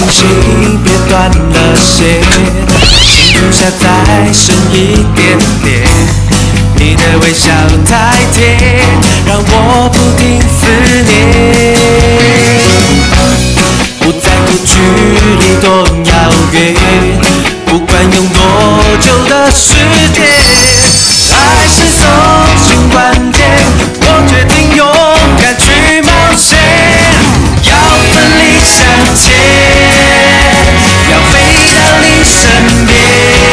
心别断了线，请留下再深一点点。你的微笑太甜，让我不停思念。不在乎距离多遥远，不管用多久的时间，爱是送信关键，我决定勇敢去冒险，要奋力向前，要飞到你身边，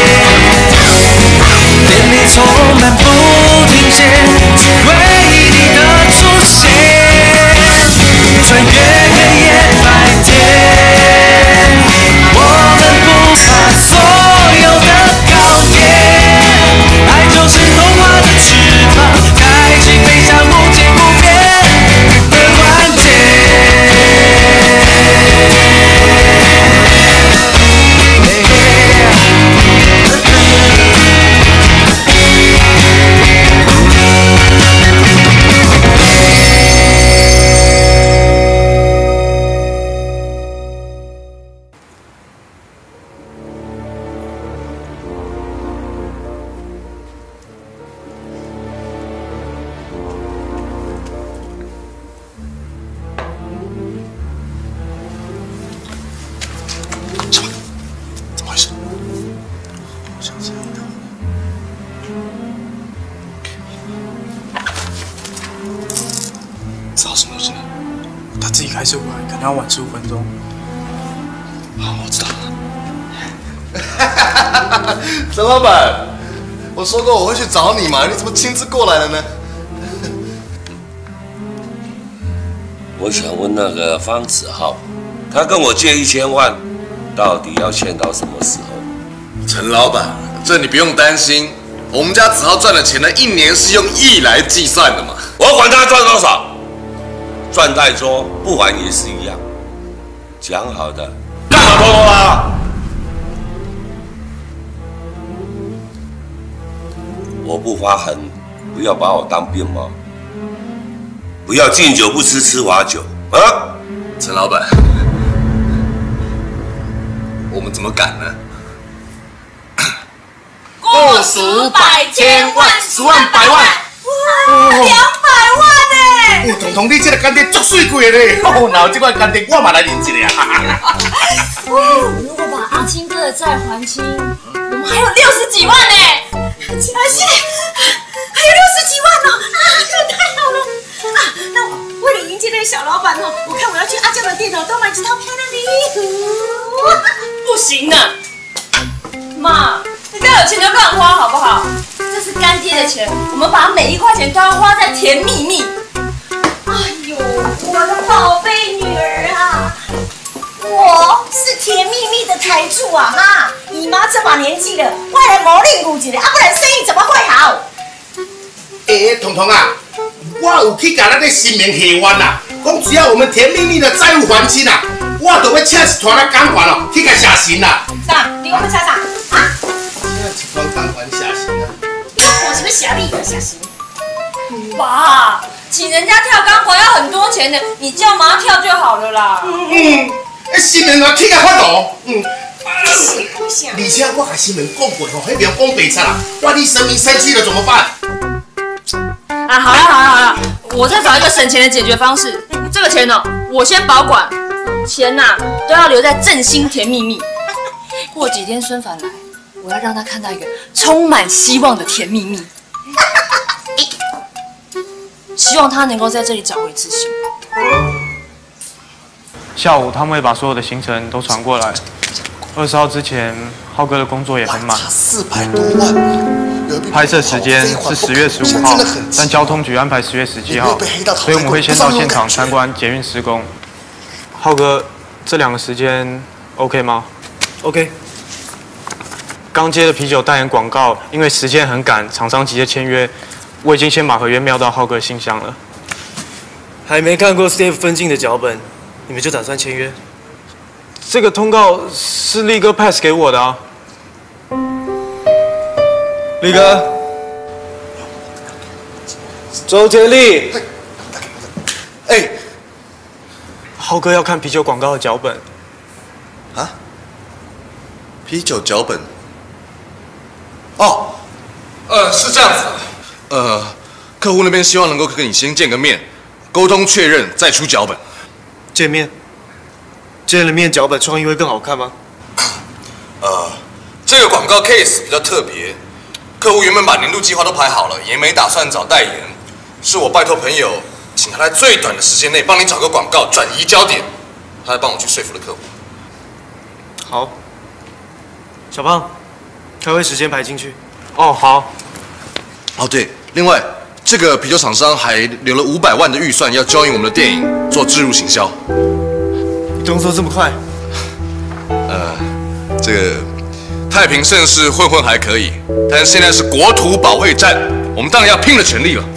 电力充满不停歇，只为你的出现，穿越黑夜白天，我们不怕所有的告别，爱就是童话的翅膀，开启飞向无界不变的关键。 怎么回事？我想这样的。知道什么东西了？他自己开车过来，可能要晚15分钟。好，我知道了。 陈老板，我说过我会去找你嘛，你怎么亲自过来了呢？ 我想问那个方子浩，他跟我借1000万，到底要欠到什么时候？ 陈老板，这你不用担心，我们家子浩赚的钱呢，一年是用亿来计算的嘛。 我管他赚多少，赚太多不还也是一样。讲好的，干嘛拖拖拉？我不发狠，不要把我当病猫。不要敬酒不吃吃罚酒啊！ 陈老板，我们怎么敢呢？ 过数百千万10万百万，哇，200万呢！ 哦，彤彤，你这个干爹足水贵的嘞！哦，然后这款干爹我嘛来认一个啊！ 如果把阿青哥的债还清，我们还有60几万呢！而且还有60几万哦！啊，太好了！啊，那我为了迎接那个小老板哦，我看我要去阿酱的店哦，多买几套漂亮的衣服。 不行的，妈，你该有钱就乱花好不好？这是干爹的钱，我们把每1块钱都要花在甜蜜蜜。 哎呦，我的宝贝女儿啊！我是甜蜜蜜的台柱啊哈！姨妈这把年纪了，外来磨练骨节的啊，不然生意怎么会好？ 彤彤啊，我有去甲咱的新民下冤啦，讲只要我们甜蜜蜜的债务还清啊，我就要请一团的钢管哦，去甲写信啦。 啥？你我们查啥？啊？ 请一团钢管写信啊。 我什么侠力的写信？ 爸，请人家跳钢管要很多钱的，你叫妈跳就好了啦。 新民我去甲发度。 而且我甲新民讲过吼，迄边讲白贼啦，万一生命生气了怎么办？ 啊，好了，我再找一个省钱的解决方式。这个钱呢，我先保管，钱呐都要留在振兴甜蜜蜜。过几天孙凡来，我要让他看到一个充满希望的甜蜜蜜。希望他能够在这里找回自信。 下午他们会把所有的行程都传过来。20号之前，浩哥的工作也很满。 400多万。 拍摄时间是10月15号，但交通局安排10月17号，所以我们会先到现场参观捷运施工。浩哥，这2个时间 OK 吗 ？OK。刚接的啤酒代言广告，因为时间很赶，厂商急着签约，我已经先把合约mail到浩哥信箱了。 还没看过 Steve 分镜的脚本，你们就打算签约？ 这个通告是力哥 pass 给我的啊。力哥，周天力，浩哥要看啤酒广告的脚本， 啊？啤酒脚本？哦，是这样子的，客户那边希望能够跟你先见个面，沟通确认，再出脚本。 见面了面，脚本创意会更好看吗？ 这个广告 case 比较特别，客户原本把年度计划都排好了，也没打算找代言，是我拜托朋友，请他在最短的时间内帮你找个广告，转移焦点，他来帮我去说服了客户。 好，小胖，开会时间排进去。 哦，好。 哦，对，另外这个啤酒厂商还留了500万的预算，要交引我们的电影做置入行销。 你动作这么快？ 这个太平盛世混混还可以，但是现在是国土保卫战，我们当然要拼了全力了。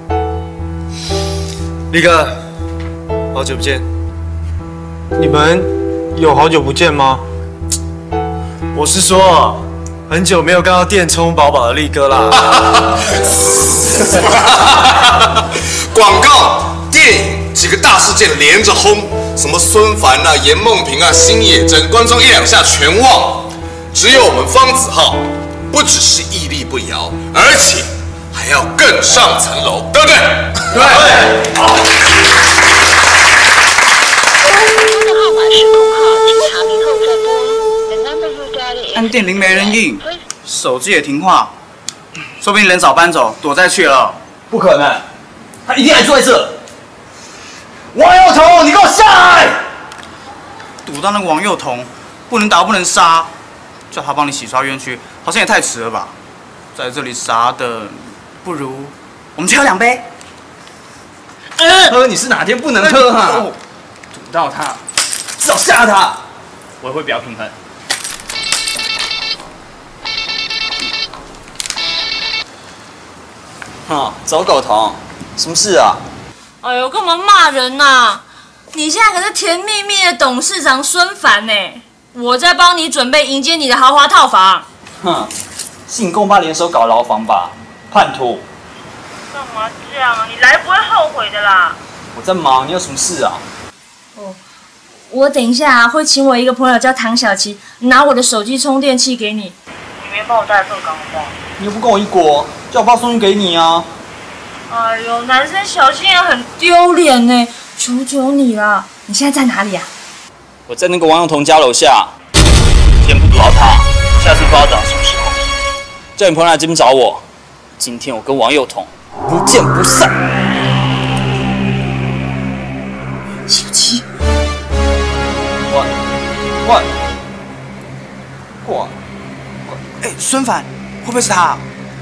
力哥，好久不见。 你们有好久不见吗？ 我是说，很久没有看到电充饱饱的力哥啦。 广告、电影几个大事件连着轰，什么孙凡啊、严梦萍啊、星野真，观众1-2下全忘。只有我们方子浩，不只是屹立不摇，而且还要更上层楼，对不对？对。好。 号码是空号，请查明后再拨。The number you dialed is 按电铃没人应，手机也停话，说不定人早搬走，躲在去了。 不可能，他一定还坐在这。王幼彤，你给我下来！ 堵到那个王幼彤，不能打不能杀，叫他帮你洗刷冤屈，好像也太迟了吧？在这里傻等，不如我们去喝2杯。 喝你是哪天不能喝哈？堵到他，至少吓他，我也会比较平衡。 走狗头，什么事啊？ 哎呦，干嘛骂人呐？你现在可是甜蜜蜜的董事长孙凡呢，我在帮你准备迎接你的豪华套房。 是你跟我爸联手搞牢房吧？叛徒！ 干嘛这样啊？你来不会后悔的啦。 我在忙，你有什么事啊？ 哦，我等一下会请我一个朋友叫唐小琪，拿我的手机充电器给你。你明天帮我带来这个好不好？ 你又不跟我一国，叫我爸送给你啊！ 哎呦，男生小心眼很丢脸呢，求求你了！你现在在哪里啊？ 我在那个王永彤家楼下，天不讨他，下次不知道等什么时候。叫你朋友来这边找我，今天我跟王幼彤不见不散。 小七， 过。 哎，孙凡，会不会是他？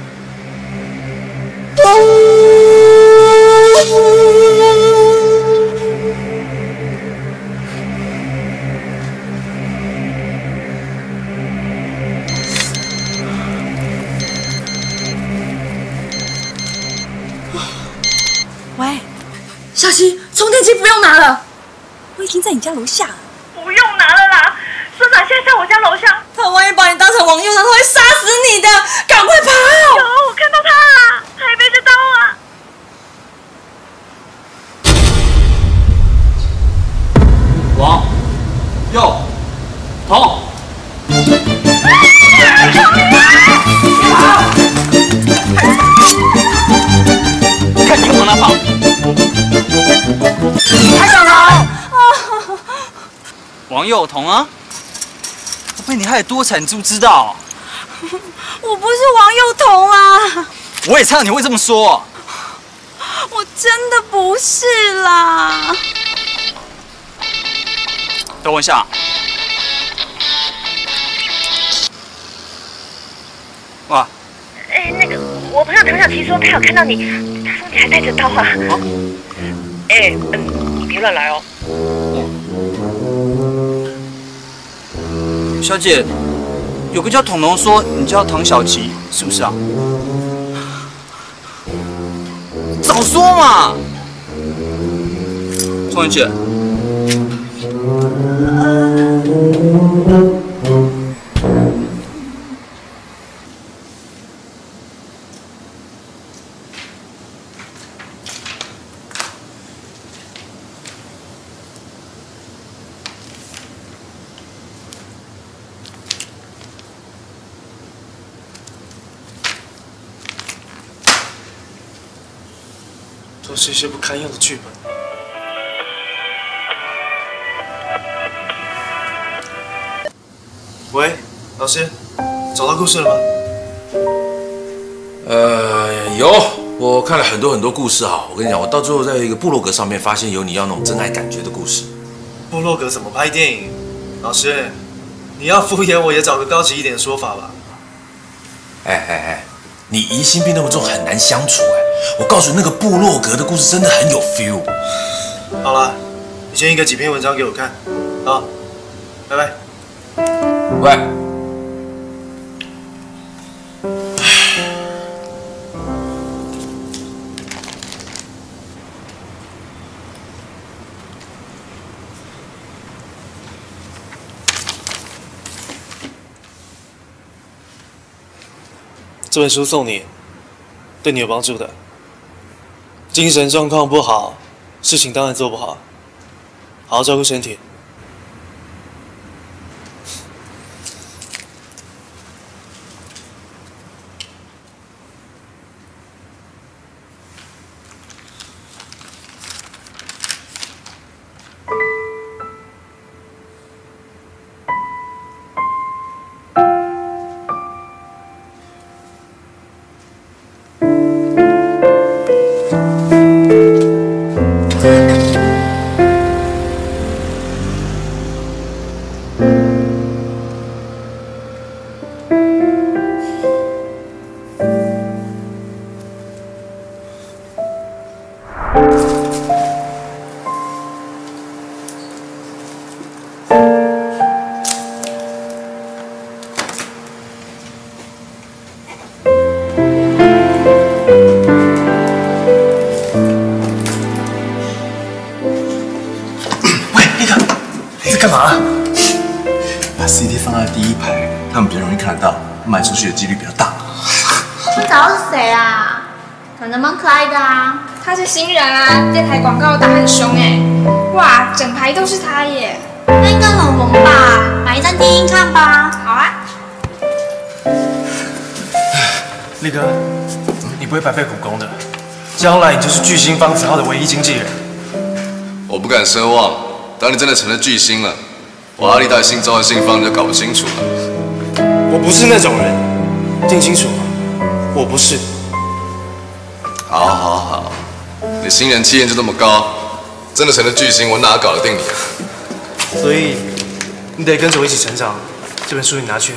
喂， 小琪，充电器不用拿了， 我已经在你家楼下了。 不用拿了啦！孙凡现在在我家楼下，他万一把你当成王幼彤，他会杀死你的，赶快跑！有，我看到他了，他还背着刀啊！ 王幼彤，看你往哪跑！还想逃？王幼彤啊！我被你害得多惨，你知不知道？ 我不是王幼彤啊！ 我也猜到你会这么说。 我真的不是啦。 等我一下。哇！ 那个，我朋友唐小琪说他有看到你，他说你还带着刀啊。你别乱来哦。 小姐，有个叫彤彤说你叫唐小琪，是不是啊？早说嘛！钟元姐， 都是一些不堪用的剧本。喂，老师，找到故事了吗？ 有，我看了很多故事哈。我跟你讲，我到最后在一个部落格上面发现有你要那种真爱感觉的故事。 部落格怎么拍电影？老师，你要敷衍我也找个高级一点的说法吧。 你疑心病那么重，很难相处哎。我告诉你，那个部落格的故事真的很有 feel。 好了，你先印个几篇文章给我看，好，拜拜。 喂。 这本书送你，对你有帮助的。精神状况不好，事情当然做不好，好好照顾身体。 干嘛？把 CD 放在第一排，他们比较容易看得到，卖出去的几率比较大。 我找到是谁啊？长得蛮可爱的啊。 他是新人啊，电台广告打很凶哎，哇，整排都是他耶。 那应该很红吧？买一张听听看吧。 好啊。 力哥，你不会白费苦功的，将来你就是巨星方子浩的唯一经纪人。 我不敢奢望。当你真的成了巨星了，我阿力到底姓周还是姓方，你就搞不清楚了。 我不是那种人，听清楚，我不是。 好，你新人气焰就这么高，真的成了巨星，我哪搞得定你啊？ 所以你得跟着我一起成长。这本书你拿去。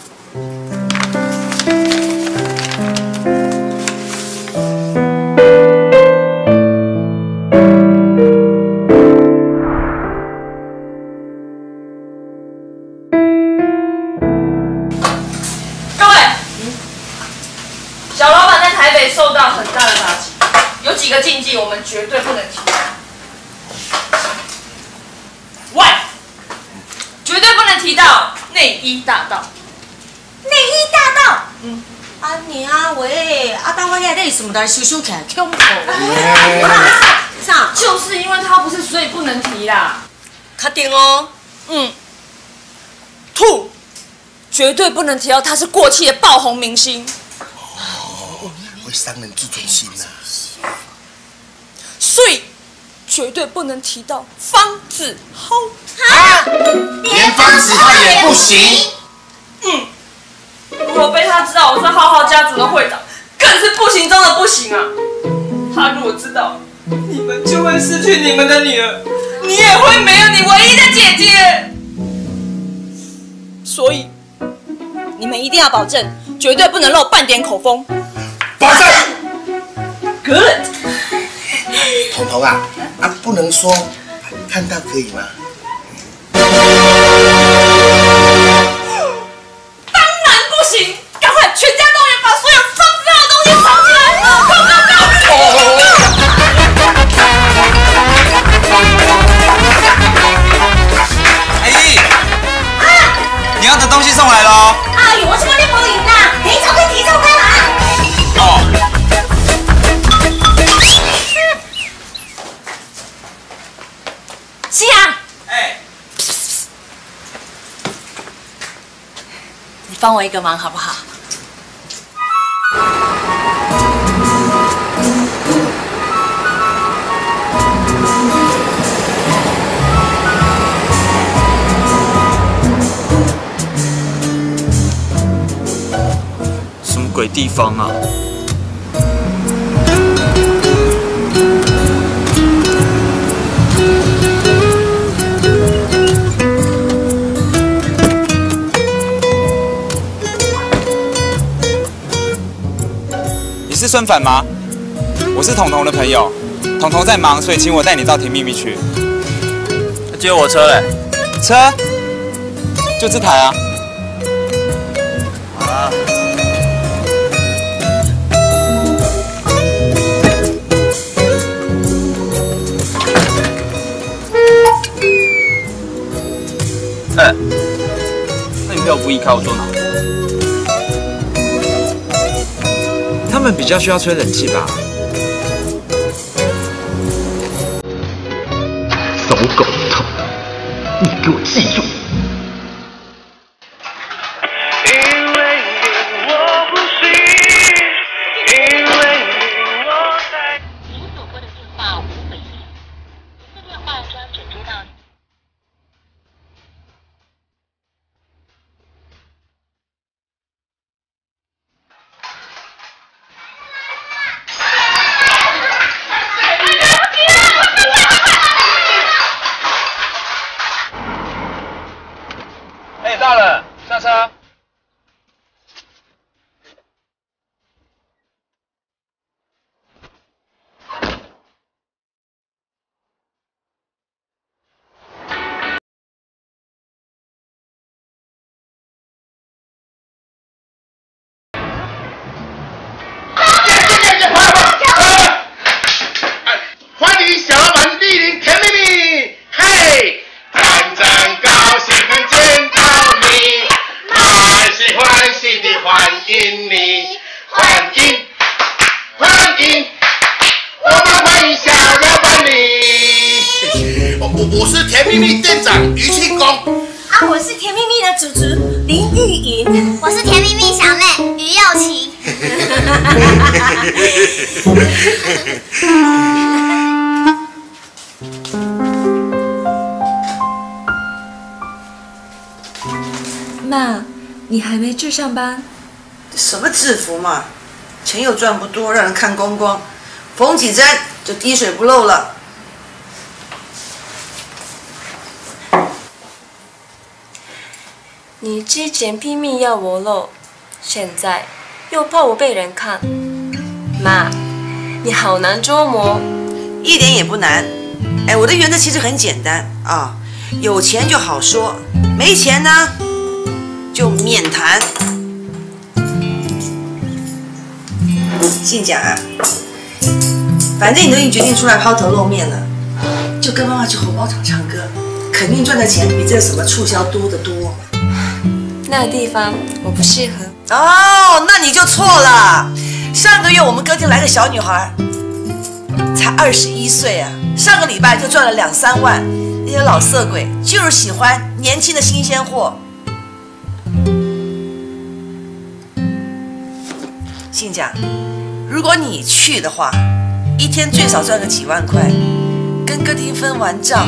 几个禁忌我们绝对不能提。外，绝对不能提到内衣大道。 内衣大道？安尼啊喂，大我遐你什么来收收起来，恐怖。 啥？就是因为它不是，所以不能提啦。 确定哦。 吐，绝对不能提到他是过气的爆红明星。 会伤人自尊心呐。 睡，绝对不能提到方子浩。 连方子浩也不行。 如果被他知道我是浩浩家族的会长，更是不行中的不行啊！他如果知道，你们就会失去你们的女儿，你也会没有你唯一的姐姐。所以，你们一定要保证，绝对不能漏半点口风。 保证。 Good。 彤彤啊，不能说看到可以吗？ 当然不行！赶快全家动员，把所有方子浩的东西藏起来！ 阿姨，你要的东西送来喽。 哎呦，我什么你无赢啦？提早开，提早开啦！ 哦。 是啊。你帮我一个忙好不好？ 鬼地方啊？ 你是孙凡吗？我是彤彤的朋友，彤彤在忙，所以请我带你到甜蜜蜜去。 借我车嘞？ 车？就这台啊。 好啊。哎，那你票不依靠我坐哪？ 他们比较需要吹冷气吧？ 走狗头，你给我记住！ 到了，下车。 欢迎小老板莅临甜蜜蜜，嘿，真高兴能见到你，满心欢喜的欢迎你，欢迎，我们欢迎小老板你。我是甜蜜蜜店长于庆功。 啊，我是甜蜜蜜的主厨林玉莹， 我是甜蜜蜜小妹于幼琪。 妈，你还没去上班？ 什么制服嘛，钱又赚不多，让人看光光，缝几针就滴水不漏了。 你之前拼命要我露，现在又怕我被人看。妈，你好难捉摸。 一点也不难。哎，我的原则其实很简单啊，有钱就好说，没钱呢就免谈。信讲啊，反正你都已经决定出来抛头露面了，就跟妈妈去红包场唱歌，肯定赚的钱比这个什么促销多得多。 那个地方我不适合。 哦，那你就错了。上个月我们歌厅来个小女孩，才21岁啊，上个礼拜就赚了2、3万。那些老色鬼就是喜欢年轻的新鲜货。信讲，如果你去的话，一天最少赚个几万块，跟歌厅分完账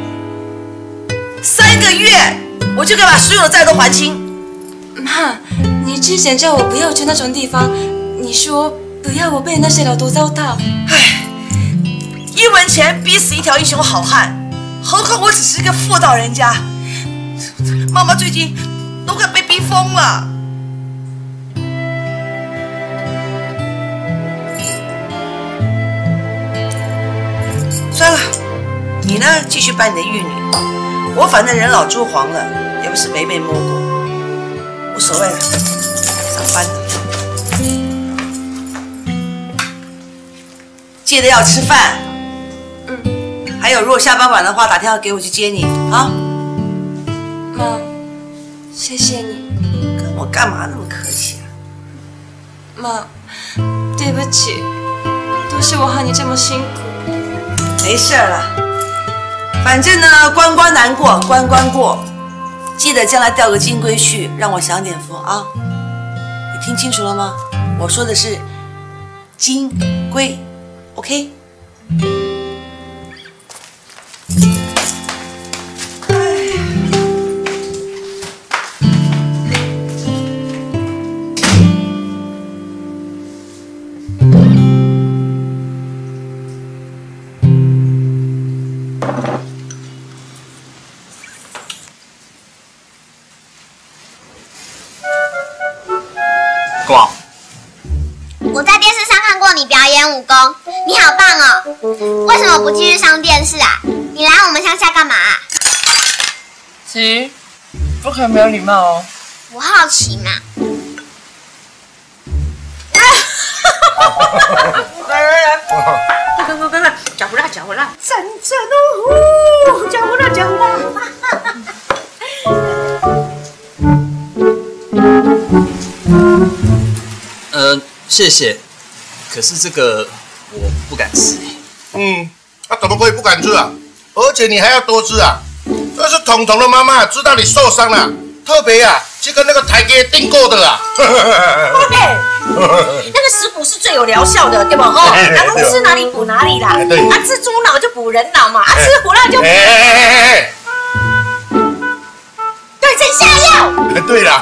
，3个月我就可以把所有的债都还清。 妈，你之前叫我不要去那种地方，你说不要我被那些老头糟蹋。 唉，1文钱逼死一条英雄好汉，何况我只是一个妇道人家。妈妈最近都快被逼疯了。算了，你呢继续扮你的玉女，我反正人老珠黄了，也不是没被摸过，无所谓了，上班了。记得要吃饭。还有，如果下班晚的话，打电话给我去接你啊。 妈，谢谢你。 跟我干嘛那么客气啊？ 妈，对不起，都是我害你这么辛苦。 没事了，反正呢，关关难过关关过，记得将来钓个金龟婿，让我享点福啊！你听清楚了吗？我说的是金龟 ，OK？ 你表演武功，你好棒哦！为什么不继续上电视啊？你来我们乡下干嘛啊？ 其不可以没有礼貌哦。 我好奇嘛。 来，快，搅和啦，阵阵呜呼，搅和啦。 谢谢。可是这个我不敢吃。 怎么可以不敢吃啊？而且你还要多吃啊！这是彤彤的妈妈知道你受伤了，特别去跟那个台阶订购的啦。 那个食补是最有疗效的，对吧？然后吃哪里补哪里啦。吃猪脑就补人脑嘛，吃胡辣就补。对症下药。 对啦。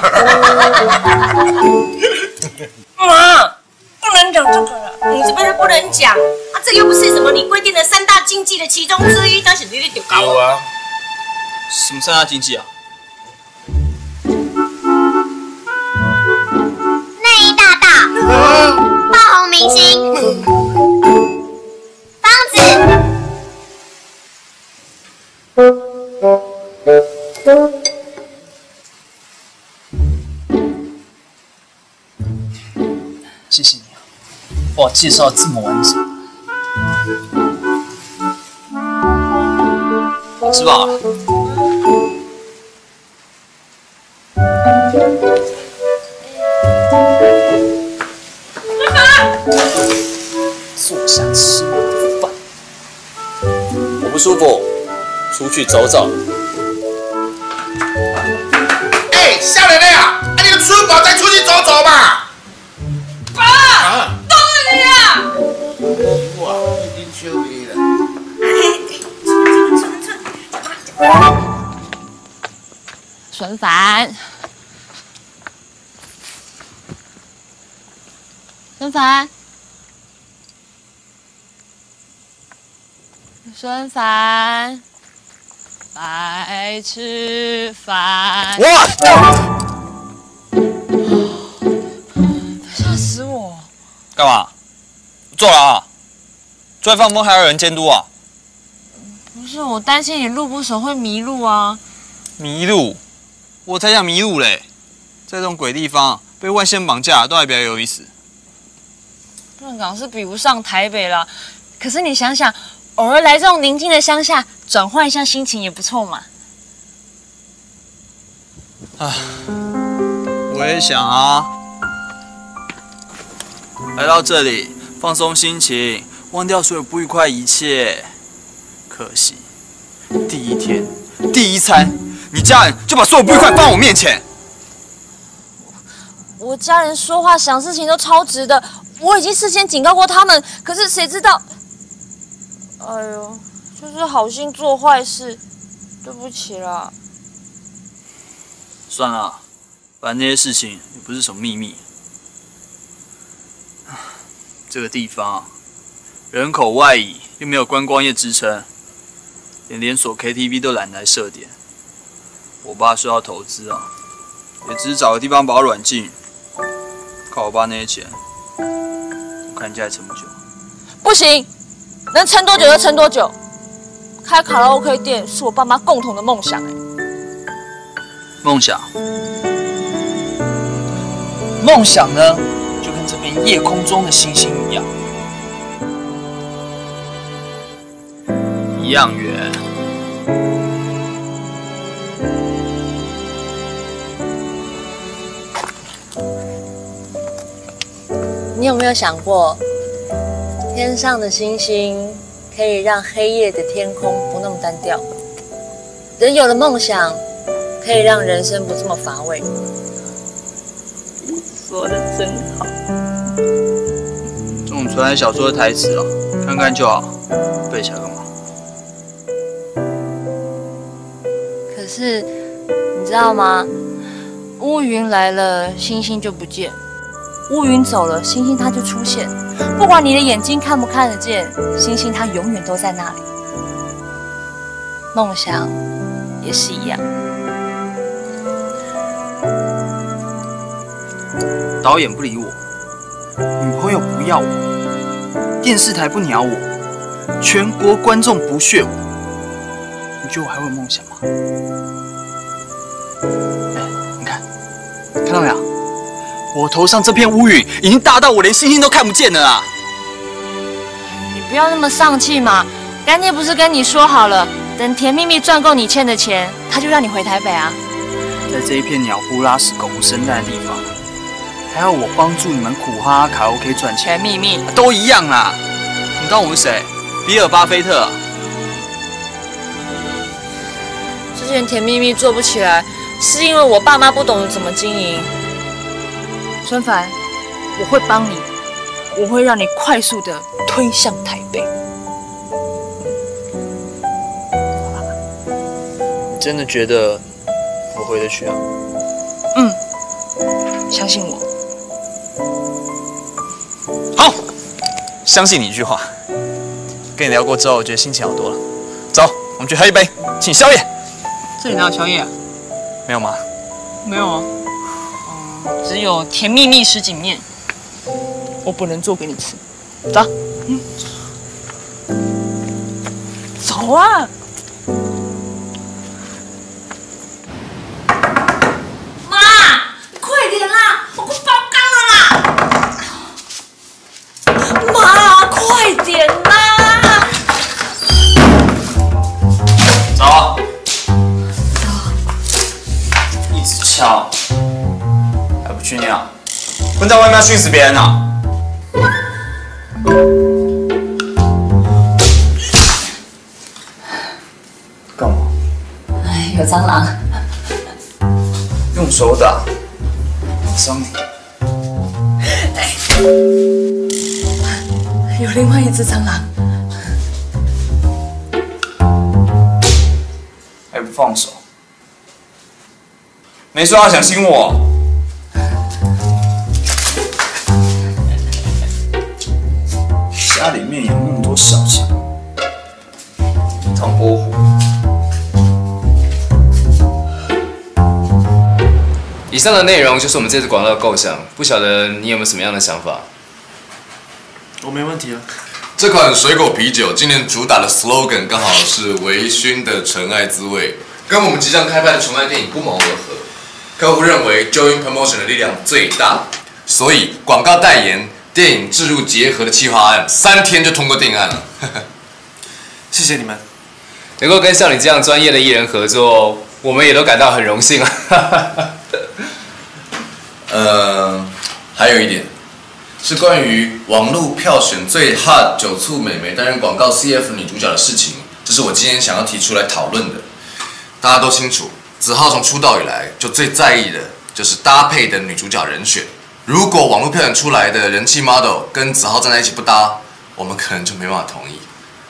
妈，不能讲这个了，你这边不能讲啊！这又不是什么你规定的3大禁忌的其中之一，但是你得搞。 有啊。 什么3大禁忌啊？ 内衣大盗，爆红明星，方子。 谢谢你啊，把我介绍得这么完整。我吃饱了。坐下吃饭。我不舒服，出去走走。 少年的啊，你就吃饱再出去走走嘛。 爸，当然呀。 哇，已经休息了。 孙凡，孙凡，来吃饭。吓死我！ 干嘛？坐了啊！出来放风还要有人监督啊？ 不是，我担心你路不熟会迷路啊。 迷路？我才想迷路嘞！在这种鬼地方被外线绑架，都还比较有意思。 乱港是比不上台北啦，可是你想想，偶尔来这种宁静的乡下，转换一下心情也不错嘛。 我也想啊。来到这里，放松心情，忘掉所有不愉快一切。可惜，第一天，第一餐，你家人就把所有不愉快放我面前。 我家人说话想事情都超直的，我已经事先警告过他们，可是谁知道？哎呦，就是好心做坏事，对不起啦。 算了，反正那些事情也不是什么秘密。这个地方人口外移，又没有观光业支撑，连连锁 KTV 都懒得来设点。我爸说要投资啊，也只是找个地方把我软禁。靠我爸那些钱，我看人家还撑不久。 不行，能撑多久就撑多久。开卡拉 OK 店是我爸妈共同的梦想梦想，梦想呢，就跟这片夜空中的星星一样，一样远。 你有没有想过，天上的星星可以让黑夜的天空不那么单调？人有了梦想，可以让人生不这么乏味。 说的真好。 这种传来小说的台词啊，看看就好，背起来干嘛？ 可是你知道吗？乌云来了，星星就不见。乌云走了，星星它就出现。不管你的眼睛看不看得见，星星它永远都在那里。梦想也是一样。 导演不理我，女朋友不要我， 电视台不鸟我，全国观众不屑我，你觉得我还会有梦想吗？你看到没有？我头上这片乌云已经大到我连星星都看不见了啊！ 你不要那么丧气嘛，干爹不是跟你说好了，等甜蜜蜜赚够你欠的钱，他就让你回台北啊。 在这一片鸟不拉屎、狗不生蛋的地方，还要我帮助你们苦哈哈卡拉 OK 赚钱？ 甜蜜蜜都一样啦！你当我是谁？比尔·巴菲特？ 之前甜蜜蜜做不起来，是因为我爸妈不懂得怎么经营。孙凡，我会帮你，我会让你快速的推向台北。 你真的觉得我回得去啊？ 相信我。 好，相信你一句话。跟你聊过之后，我觉得心情好多了。走，我们去喝一杯，请宵夜。 这里哪有宵夜啊？ 没有吗？ 没有啊。只有甜蜜蜜什锦面，我不能做给你吃。走，走啊！ 妈，快点啦，我快爆缸了啦！妈，快点啦！ 走，一直敲。还不去尿？混在外面要训死别人啊！干嘛？ 有蟑螂。 用手打，伤你。 有另外一只蟑螂。 还不放手？没说要小心我。家里面有那么多小强，一趟波虎。 以上的内容就是我们这次广告的构想，不晓得你有没有什么样的想法？ 我没问题啊。 这款水果啤酒今年主打的 slogan 刚好是微醺的纯爱滋味，跟我们即将开拍的纯爱电影不谋而合。客户认为 joint promotion 的力量最大，所以广告代言、电影置入结合的企划案，3天就通过定案了。 谢谢你们， 能够跟像你这样专业的艺人合作，我们也都感到很荣幸啊。 还有一点是关于网络票选最 hot 酒醋美眉担任广告 CF 女主角的事情，这是我今天想要提出来讨论的。大家都清楚，子浩从出道以来就最在意的就是搭配的女主角人选。如果网络票选出来的人气 model 跟子浩站在一起不搭，我们可能就没办法同意。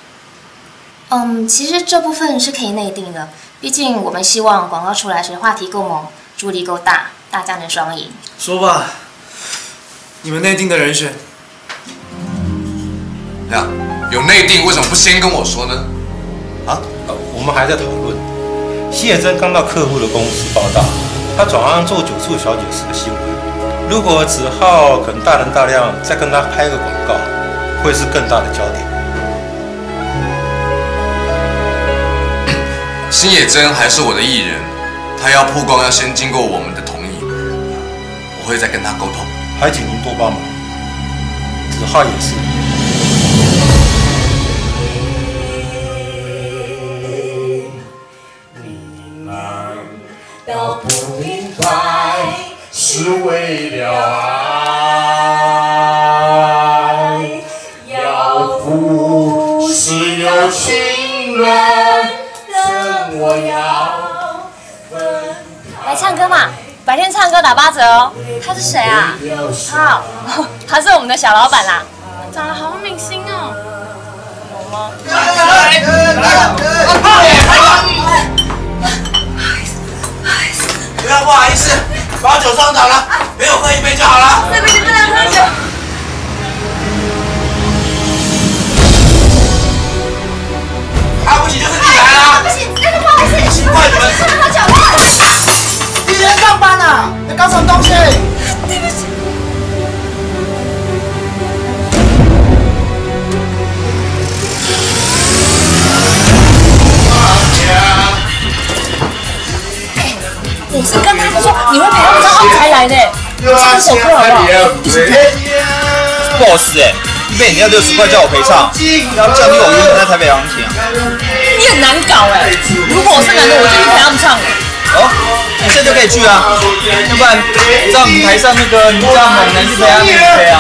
其实这部分是可以内定的，毕竟我们希望广告出来时话题够猛，助力够大，大家能双赢。 说吧，你们内定的人选。 呀，有内定为什么不先跟我说呢？啊？ 我们还在讨论。谢珍刚到客户的公司报道，他转行做酒醋小姐时的新闻。如果子浩肯大人大量再跟他拍个广告，会是更大的焦点。 星野真还是我的艺人，他要曝光要先经过我们的同意，我会再跟他沟通。 还请您多帮忙。子浩也是。 都不明白，是为了爱。要不是有情人，怎我要分开？ 来唱歌嘛，白天唱歌打8折哦。他是谁啊？浩，他是我们的小老板啦。 长得好像明星哦。 有吗？ 不要不好意思，把酒装倒了，陪我喝一杯就好了。 这杯你不能喝酒。 啊，不行就是你来啦！ 不行，那个不好意思， 奇怪你们不能喝酒。 你在上班啊？在搞什么东西？ 对不起。 你会陪他们上澳才来的，这是首歌好不好？ 不好吃哎，一杯饮料60块叫我陪唱，要降低我原本在台北行情啊。 你很难搞哎，如果我是男的，我就去陪他们唱了。 哦，你现在就可以去啊，要不然在我们台上那个你这样猛男去陪啊，你去陪啊。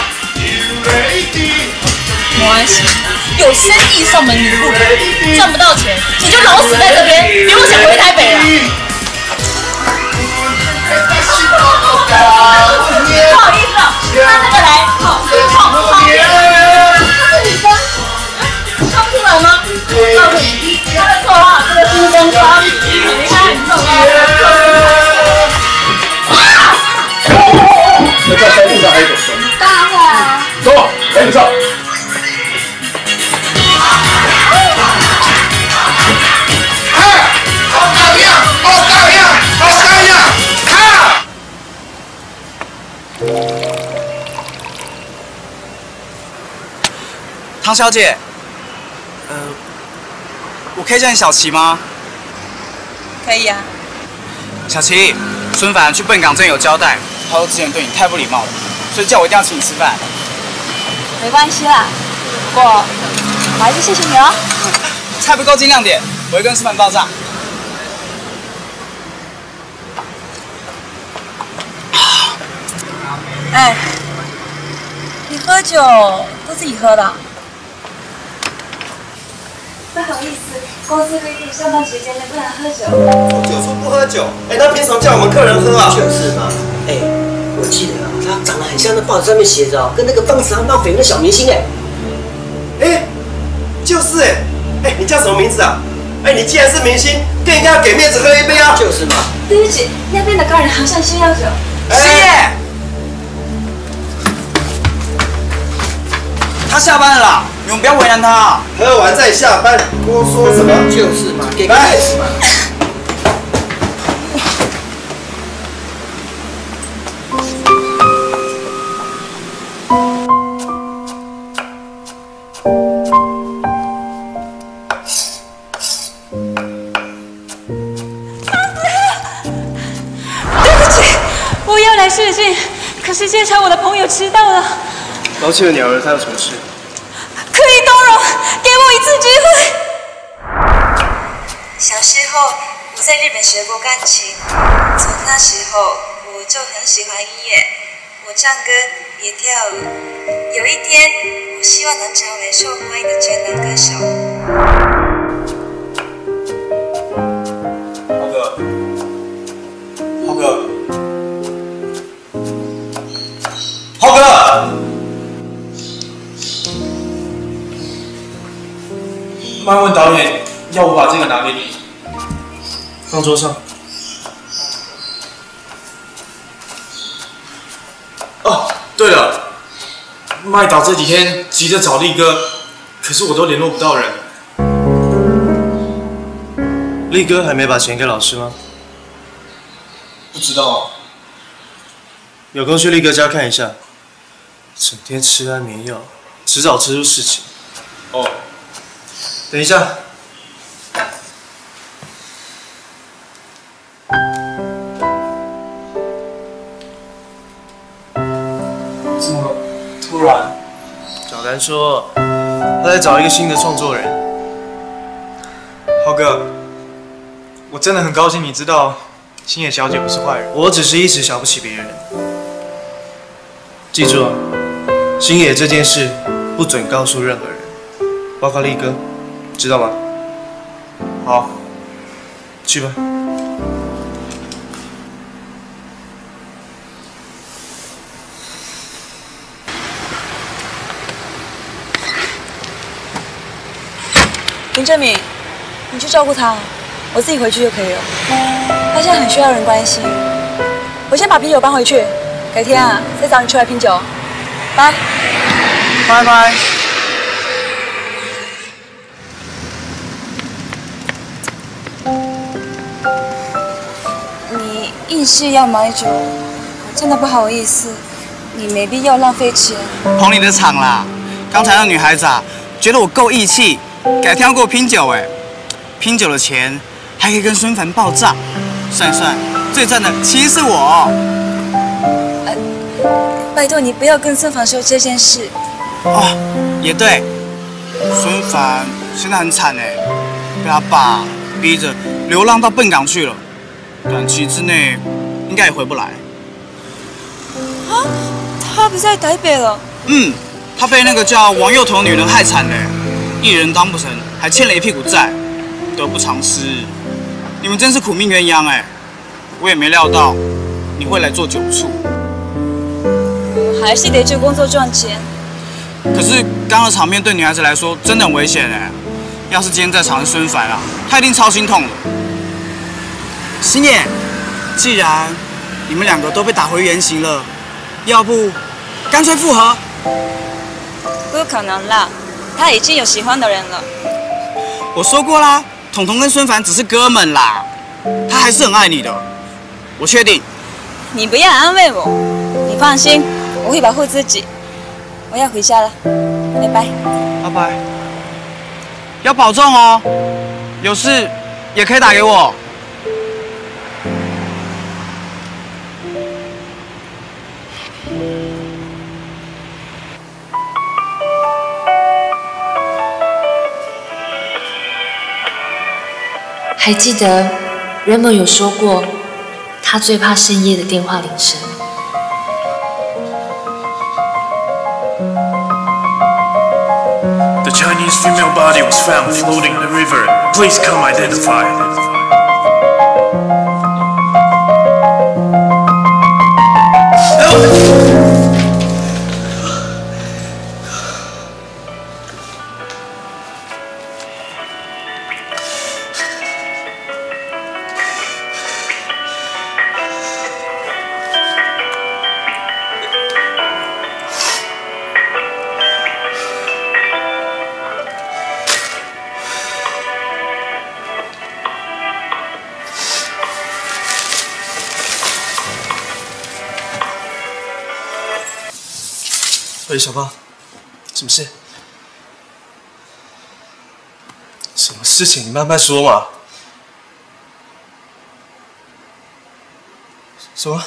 没关系，有生意上门你不陪，赚不到钱你就老死在这边，别妄想回台北了。不好意思哦，拿这个来，好方便。她是女生，看不出来吗？告诉你，她的绰号这个金针花，你看很重要。 那在山路上还有什么？ 大会啊！ 走，赶紧上。 唐小姐，我可以叫你小琪吗？ 可以啊。 小琪，孙凡去笨港镇有交代，他说之前对你太不礼貌了，所以叫我一定要请你吃饭。 没关系啦，不过我还是谢谢你哦。 菜不够尽量点，我会跟孙凡报账。 哎，你喝酒都自己喝的？ 不好意思，公司规定上班时间内不能喝酒。 酒宿不喝酒，哎，他凭什么叫我们客人喝啊？ 就是嘛，哎，我记得啊，他长得很像那报纸上面写着哦，跟那个Fang Zi Hao闹绯闻的小明星哎。 哎，就是哎，哎，你叫什么名字啊？哎，你既然是明星，更应该要给面子喝一杯啊！ 就是嘛。 对不起，那边的客人好像需要酒。 师爷，他下班了啦，你们不要为难他啊。 喝完再下班，多说什么？ 就是嘛，给个面子嘛。 我要来试镜，可是现场我的朋友迟到了。 抱歉了，鸟儿，他有什么事？ 可以动容，给我一次机会。 小时候我在日本学过钢琴，从那时候我就很喜欢音乐，我唱歌也跳舞。有一天，我希望能成为受欢迎的全能歌手。 浩哥，慢问导演，要我把这个拿给你，放桌上。哦，对了，麦导这几天急着找力哥，可是我都联络不到人。力哥还没把钱给老师吗？不知道。有空去力哥家看一下。整天吃安眠药，迟早吃出事情。哦，等一下。这么突然？小丹说他在找一个新的创作人。 浩哥，我真的很高兴你知道星野小姐不是坏人。 我只是一时想不起别人。记住啊。星野这件事不准告诉任何人，包括力哥，知道吗？好，去吧。 林正敏，你去照顾他，我自己回去就可以了。他现在很需要人关心。我先把啤酒搬回去，改天啊再找你出来拼酒。拜， 拜拜。 你硬是要买酒，真的不好意思，你没必要浪费钱。 捧你的场啦！刚才那女孩子啊，觉得我够义气，改天要给我拼酒哎，拼酒的钱还可以跟孙凡报账，算一算， 最赞的其实是我。 拜托你不要跟孙凡说这件事。 哦，也对，孙凡现在很惨哎，被他爸逼着流浪到笨港去了，短期之内应该也回不来。 啊，他不在台北了？ 他被那个叫王幼彤的女人害惨了，艺人当不成，还欠了一屁股债，得不偿失。你们真是苦命鸳鸯哎！我也没料到你会来做酒醋。 还是得去工作赚钱。 可是刚刚的场面对女孩子来说真的很危险哎！要是今天在场是孙凡啊，他一定超心痛的。星野，既然你们两个都被打回原形了，要不干脆复合？ 不可能啦，他已经有喜欢的人了。 我说过啦，彤彤跟孙凡只是哥们啦，他还是很爱你的，我确定。 你不要安慰我，你放心。我会保护自己，我要回家了，拜拜。 拜拜，要保重哦，有事也可以打给我。 还记得 Raymond 有说过，他最怕深夜的电话铃声。 The Chinese female body was found floating in the river. Please come identify. Help! 喂，小胖，什么事？什么事情？你慢慢说嘛。什么？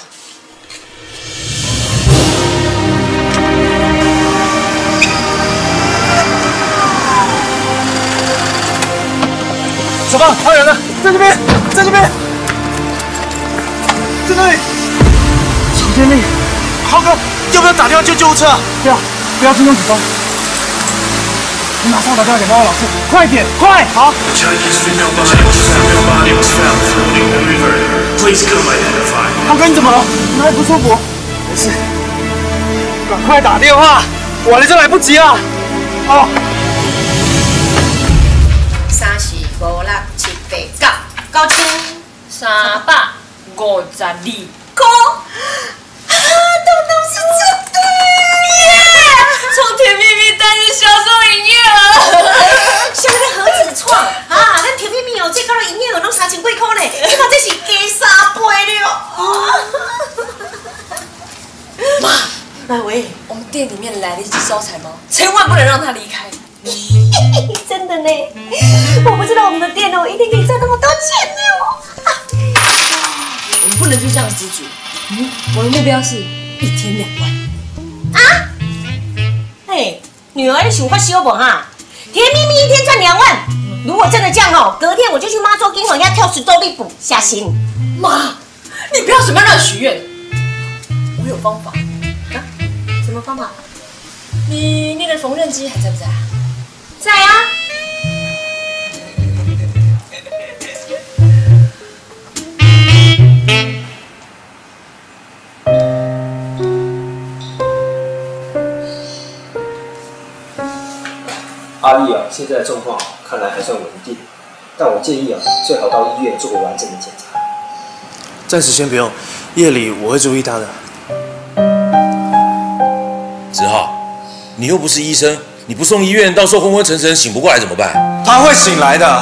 小胖，他人呢？在这边，在这边，在那里。小天命，浩哥。要不要打电话叫救护车？不要惊动警方。你马上打电话给报告老师，快点，快！好。浩哥，你怎么了？哪里不舒服？没事。赶快打电话，晚了就来不及了。哦。 3、4、5、6、7、8、9、9352块。东东是真的耶！从甜蜜蜜单日销售营业额，现在何止创啊！咱甜蜜蜜哦，最高的营业额拢3000几块呢，你看这是加3倍了。妈，喂，我们店里面来了一只招财猫，千万不能让它离开。真的呢，我不知道我们的店哦，一定可以赚那么多钱呢。我们不能就这样知足。我的目标是1天2万。啊？嘿，女儿，你想发烧不哈？甜蜜蜜1天赚2万，如果真的这样哦，隔天我就去妈祖金王家跳石头力补下心。妈，你不要随便乱许愿，我有方法。啊？什么方法？你那个缝纫机还在不在啊？在啊。 阿丽啊，现在的状况看来还算稳定，但我建议啊，最好到医院做个完整的检查。 暂时先不用，夜里我会注意他的。 子浩，你又不是医生，你不送医院，到时候昏昏沉沉醒不过来怎么办？ 他会醒来的，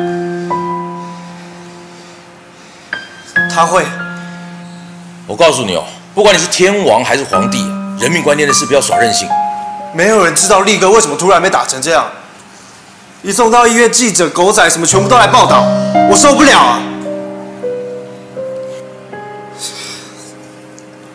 他会。 我告诉你哦，不管你是天王还是皇帝，人命关天的事不要耍任性。 没有人知道力哥为什么突然被打成这样。一送到医院，记者、狗仔什么全部都来报道，我受不了啊！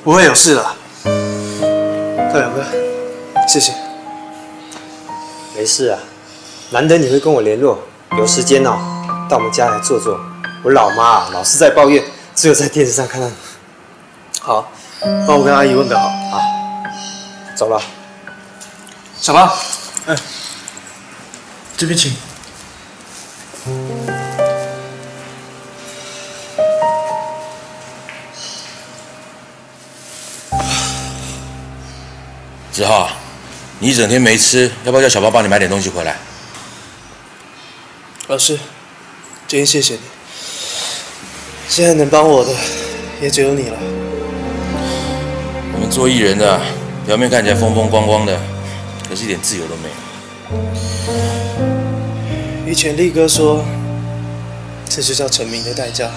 不会有事了。大表哥，谢谢。 没事啊，难得你会跟我联络，有时间哦，到我们家来坐坐。我老妈老是在抱怨，只有在电视上看到你。 好，帮我跟阿姨问个好。 好，走了。 小八，哎，这边请。 子浩，你一整天没吃，要不要叫小包帮你买点东西回来？ 老师，今天谢谢你。现在能帮我的也只有你了。 我们做艺人的，表面看起来风风光光的，可是一点自由都没有。 以前力哥说，这就叫成名的代价，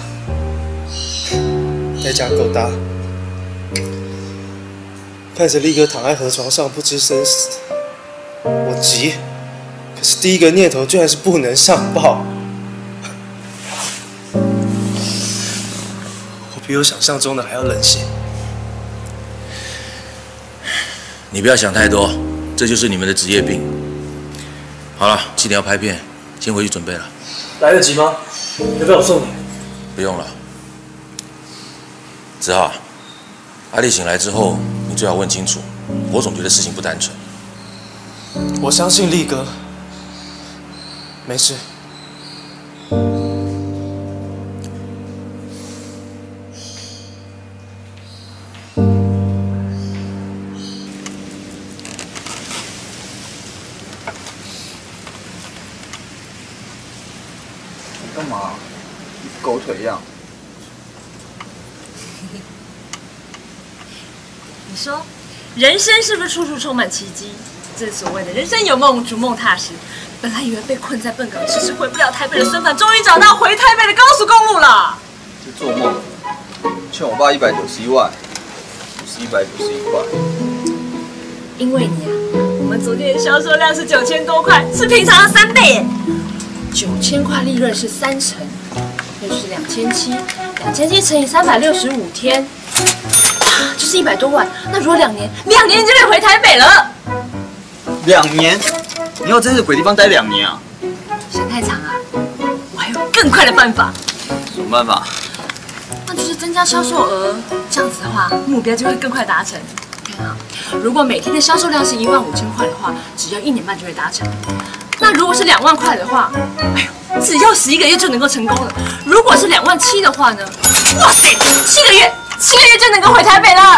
代价够大。看着力哥躺在河床上不知生死，我急，可是第一个念头居然是不能上报。我比我想象中的还要冷血。 你不要想太多，这就是你们的职业病。好了，7点要拍片，先回去准备了。 来得及吗？要不要我送你？ 不用了。子浩，阿丽醒来之后，你最好问清楚。我总觉得事情不单纯。 我相信力哥，没事。 干嘛？一副狗腿样。 你说，人生是不是处处充满奇迹？正所谓的人生有梦，逐梦踏实。本来以为被困在笨港，迟迟回不了台北的孙凡，终于找到回台北的高速公路了。 是做梦。欠我爸191万，不是191块。 因为你啊，我们昨天的销售量是9000多块，是平常的3倍耶。9000块利润是30%，就是2700，2700乘以365天，就是100多万。那如果2年就可以回台北了。 2年？你要真是鬼地方待2年啊？ 嫌太长啊？我还有更快的办法。 什么办法？ 那就是增加销售额，这样子的话，目标就会更快达成。如果每天的销售量是15000块的话，只要1年半就会达成。那如果是2万块的话，哎呦，只要11个月就能够成功了。如果是27000的话呢？哇塞，7个月就能够回台北了。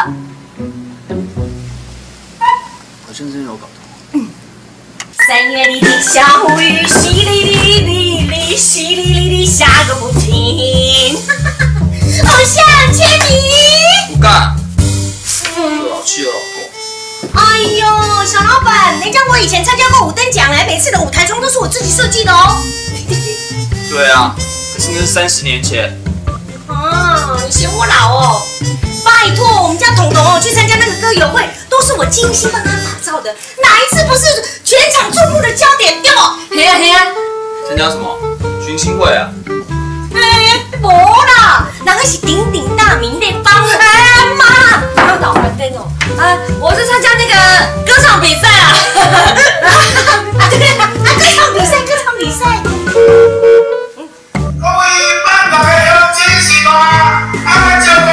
好像真有搞头。 3月里的小雨，淅沥沥沥沥，淅沥沥沥下个不停。偶像签名。 不干。又老气又老痛。 哎呦，小老板，人家我以前参加过5等奖哎，每次的舞台妆都是我自己设计的哦。 对啊，可是那是30年前。 啊，你嫌我老哦？拜托，我们家彤彤哦去参加那个歌友会，都是我精心帮他打造的，哪一次不是全场注目的焦点对不？嘿啊嘿啊！ 参加什么？群星会啊？ 无啦，那个是鼎鼎大名的方哎妈，不要倒翻灯哦！啊，我是参加那个歌唱比赛啊！对啊，歌唱比赛。 各位班来有惊喜吗？就来！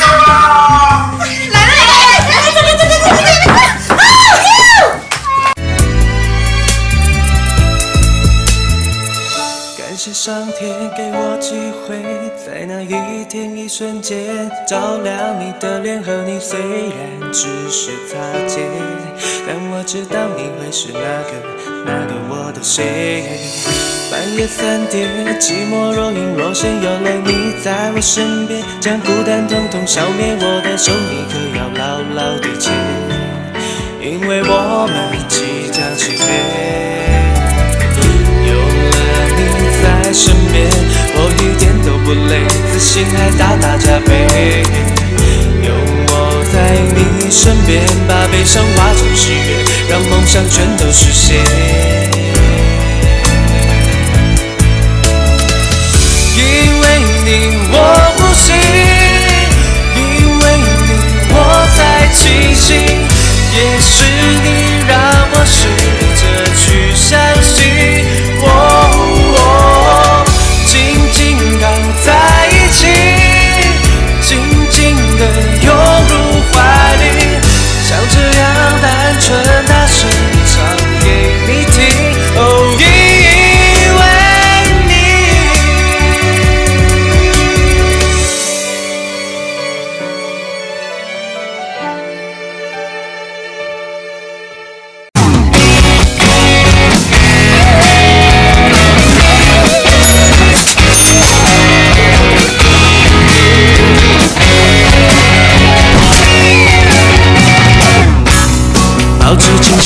感谢上天给我机会，在那一天一瞬间照亮你的脸和你，虽然只是擦肩，但我知道你会是那个我的谁。半夜3点，寂寞若隐若现，有了你在我身边，将孤单统统消灭。我的手你可要牢牢地牵，因为我们即将起飞。有了你在身边，我一点都不累，自信还大大加倍。有我在你身边，把悲伤化成喜悦，让梦想全都实现。因为你我呼吸，因为你我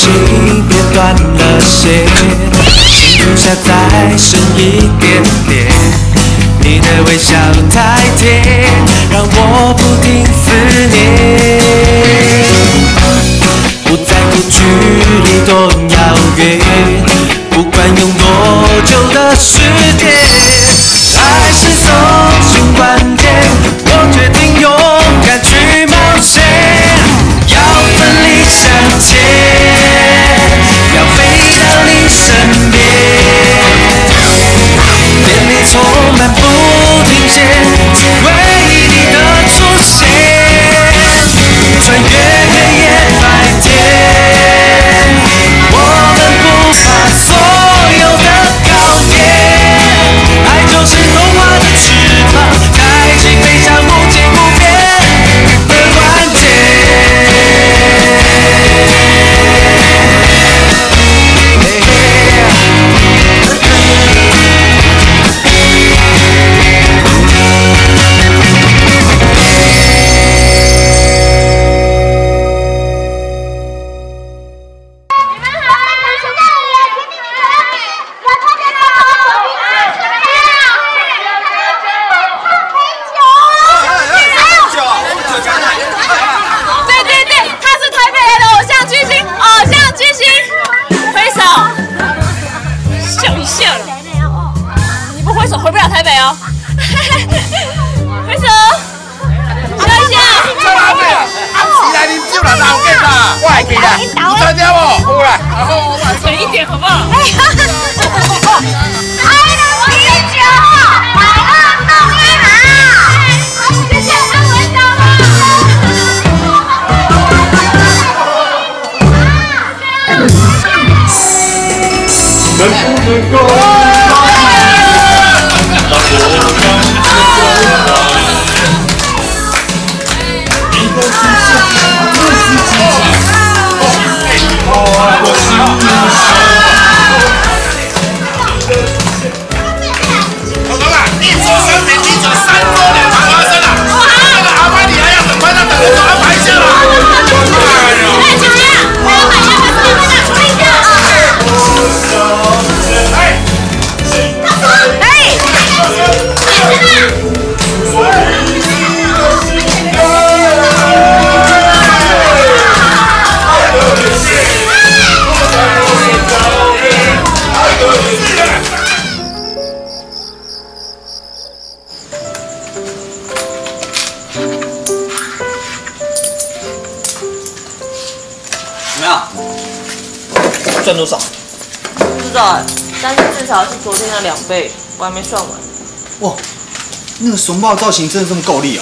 心别断了线，请留下再深一点点。你的微笑太甜，让我不停思念。不在乎距离多遥远，不管用多久的时间，爱是送信关键，我决定勇敢去冒险，要奋力向前，要飞到你身边，店里充满不停歇，只为你的出现，穿越黑夜白天，我们不怕所有的考验，爱就是童话的翅膀，开启飞向无尽无边的关键。 回不了台北哦。挥手，笑一下。 起来，你酒啦，老给啦，我会去啦。有参加无？有啦。好， 水一点好不好？ 爱的啤酒，快乐动力好。谢谢安文导能不能够？ 赚多少？ 不知道哎，但是至少是昨天的2倍，我还没算完。 哇，那个熊抱造型真的这么够力啊！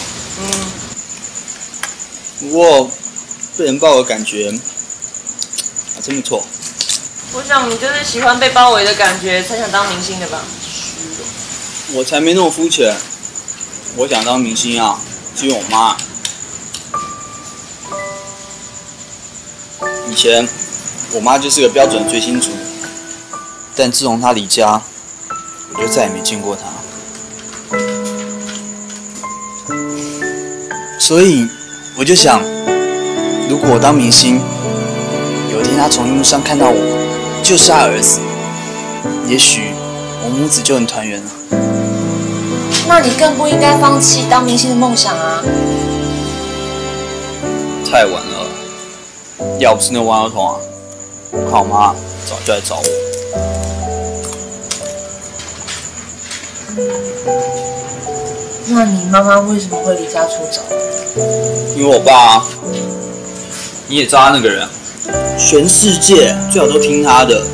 不过被人抱的感觉还真不错。 我想你就是喜欢被包围的感觉，才想当明星的吧？ 我才没那么肤浅。我想当明星啊，是因为我妈。以前我妈就是个标准追星族，但自从她离家，我就再也没见过她。所以我就想，如果我当明星，有一天她从荧幕上看到我，就是她儿子，也许我母子就很团圆了。 那你更不应该放弃当明星的梦想啊！ 太晚了，要不是那王儿童啊，我看我妈早就来找我。 那你妈妈为什么会离家出走？ 因为我爸啊，你也知道他那个人，全世界最好都听他的。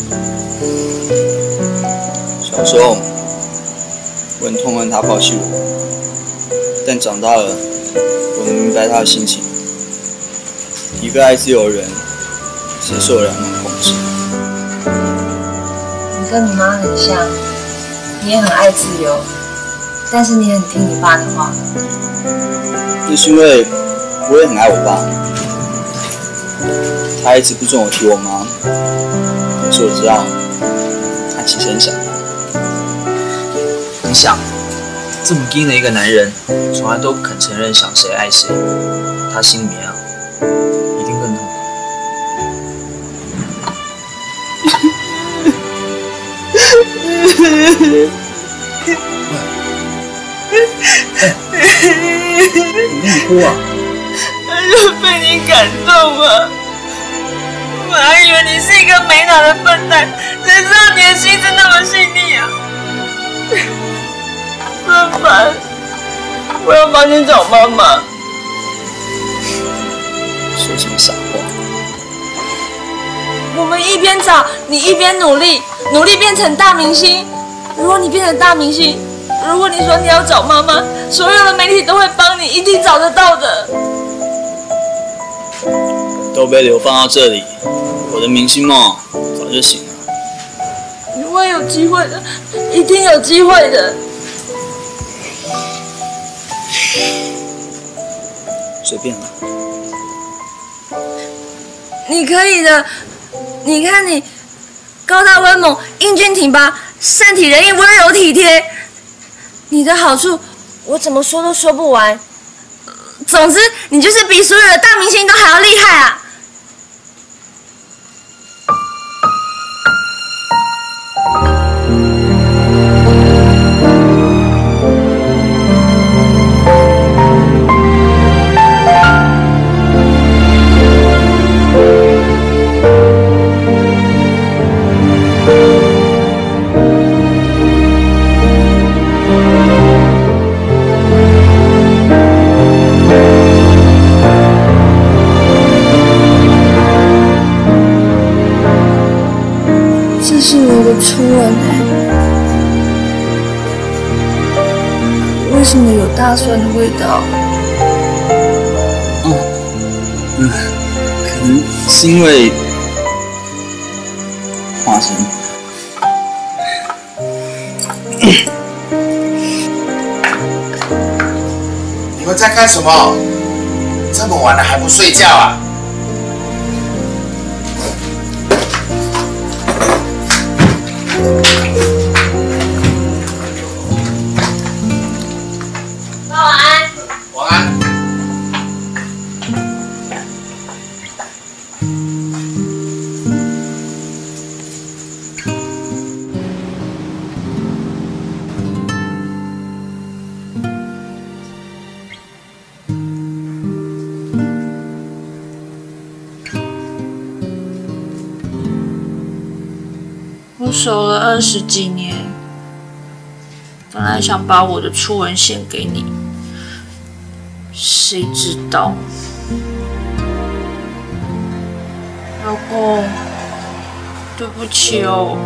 小时候我很痛恨他抛弃我，但长大了，我能明白他的心情。一个爱自由的人，谁受得了那种控制？ 你跟你妈很像，你也很爱自由，但是你很听你爸的话。 那是因为我也很爱我爸，他一直不准我提我妈，可是我知道他其实很想她。 你想，这么硬的一个男人，从来都不肯承认想谁爱谁，他心里面啊，一定更痛。 你哭啊？ 就被你感动了。我还以为你是一个没脑的笨蛋，谁知道你的心思那么细腻啊！孙凡，我要帮你找妈妈。 说什么傻话？ 我们一边找，你一边努力，努力变成大明星。如果你变成大明星，如果你说你要找妈妈，所有的媒体都会帮你，一定找得到的。 都被流放到这里，我的明星梦早就醒了。 你会有机会的，一定有机会的。 随便了。 你可以的，你看你高大威猛，英俊挺拔，善体人意，温柔体贴。你的好处我怎么说都说不完。总之，你就是比所有的大明星都还要厉害啊！这是我的初吻为什么有大蒜的味道？ 可能是因为花生。 你们在干什么？这么晚了还不睡觉啊？ 妈晚安。 晚安。 我守了20几年，本来想把我的初吻献给你，谁知道，老公，对不起哦。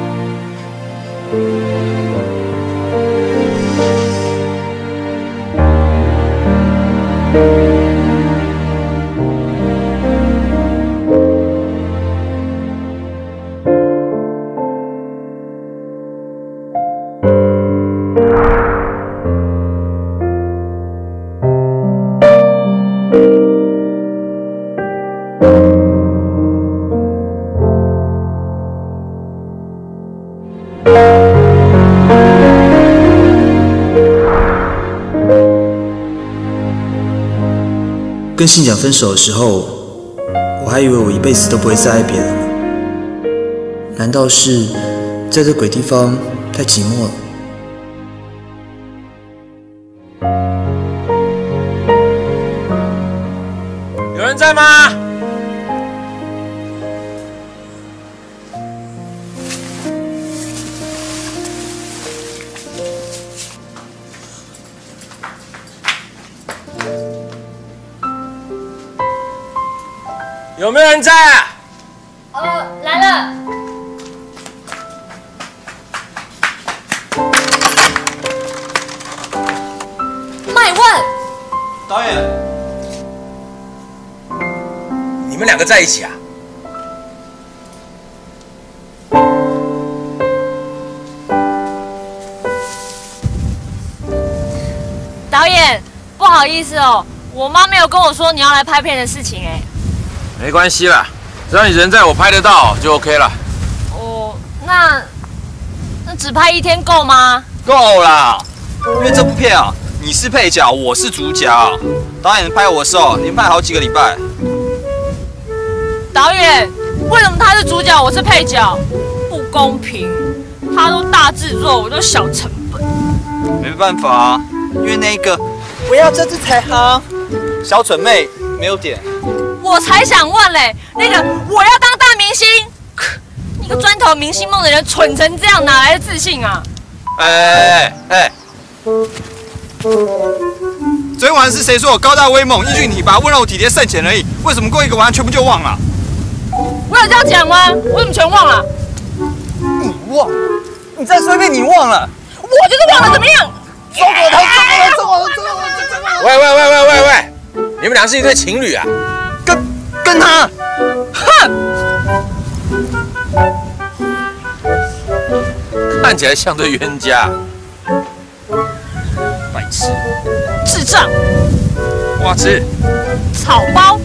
跟信讲分手的时候，我还以为我一辈子都不会再爱别人了。难道是在这鬼地方太寂寞了？ 有人在吗？有没有人在啊？ 来了。麦问， 导演，你们两个在一起啊？ 导演，不好意思哦，我妈没有跟我说你要来拍片的事情哎。 没关系啦，只要你人在我拍得到就 OK 了。 哦，那只拍1天够吗？ 够啦，因为这部片啊，你是配角，我是主角。导演拍我的时候，连拍好几个礼拜。 导演，为什么他是主角，我是配角？不公平！ 他都大制作，我都小成本。 没办法啊，因为那个我要这只彩虹，小蠢妹没有点。 我才想问嘞，那个我要当大明星，你个专投明星梦的人蠢成这样，哪来的自信啊？ 哎！昨天晚上是谁说我高大威猛、英俊体拔、温柔体贴、圣贤而已？为什么过一个晚上全部就忘了？ 我有这样讲吗？我怎么全忘了？ 你忘了？你再说一遍，你忘了？ 我就是忘了，怎么样？ 中我了！ 喂！你们俩是一对情侣啊？ 跟他， 哼！ 看起来像对冤家。白痴， 智障， 花痴， 草包。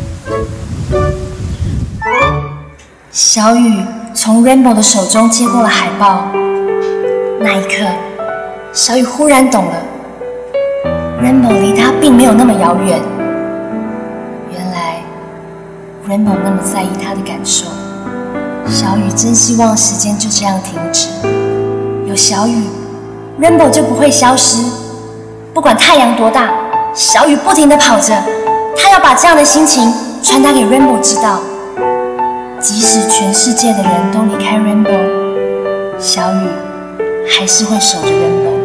小雨从 Rainbow 的手中接过了海报，那一刻，小雨忽然懂了 ，Rainbow 离他并没有那么遥远。原来 Rainbow 那么在意他的感受，小雨真希望时间就这样停止。有小雨 ，Rainbow 就不会消失。不管太阳多大，小雨不停地跑着，他要把这样的心情传达给 Rainbow 知道。即使全世界的人都离开 Rainbow， 小雨还是会守着 Rainbow。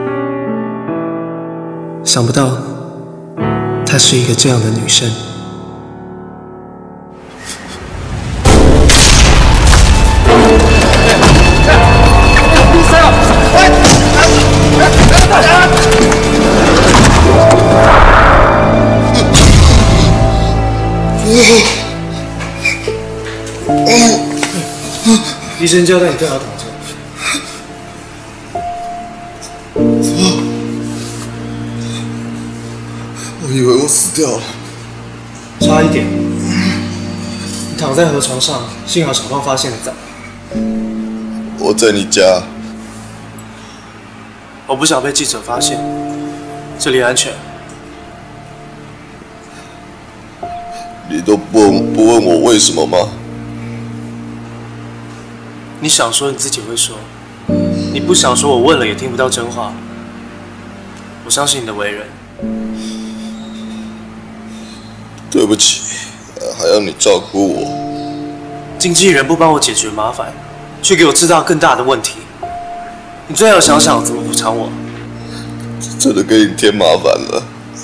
想不到，她是一个这样的女生。医生交代你最好躺着。 我以为我死掉了， 差一点。你躺在河床上，幸好小胖发现得早。 我在你家。 我不想被记者发现，这里安全。 你都不问我为什么吗？ 你想说你自己会说，你不想说我问了也听不到真话。我相信你的为人。 对不起，还要你照顾我。 经纪人不帮我解决麻烦，却给我制造更大的问题。你最好想想怎么补偿我。 真的给你添麻烦了。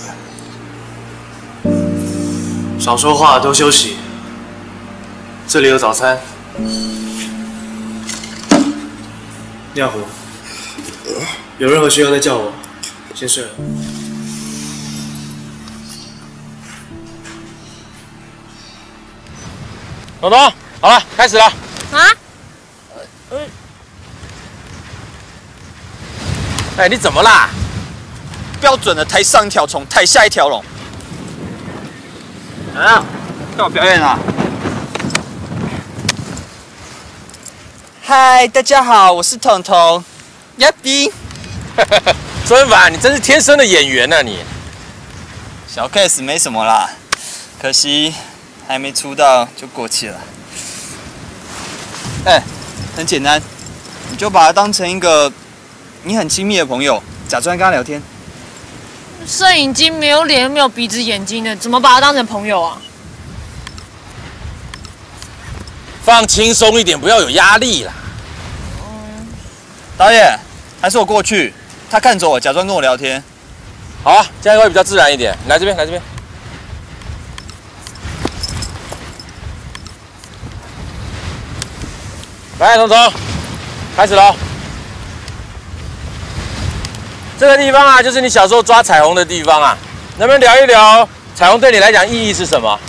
少说话，多休息。这里有早餐。尿壶。有任何需要再叫我。先睡了。 东东，好了，开始了。 啊？ 哎，你怎么啦？ 标准的台上一条虫，台下一条龙。啊，干嘛表演啊？嗨，大家好，我是彤彤。亚比。 周文凡，你真是天生的演员啊你。 小 case 没什么啦，可惜还没出道就过气了。哎，很简单，你就把他当成一个你很亲密的朋友，假装跟他聊天。 摄影机没有脸又没有鼻子眼睛的，怎么把他当成朋友啊？ 放轻松一点，不要有压力啦。 导演，还是我过去，他看着我，假装跟我聊天。 好啊，这样会比较自然一点。来这边，来这边。来，彤彤，开始喽。这个地方啊，就是你小时候抓彩虹的地方啊。能不能聊一聊彩虹对你来讲意义是什么？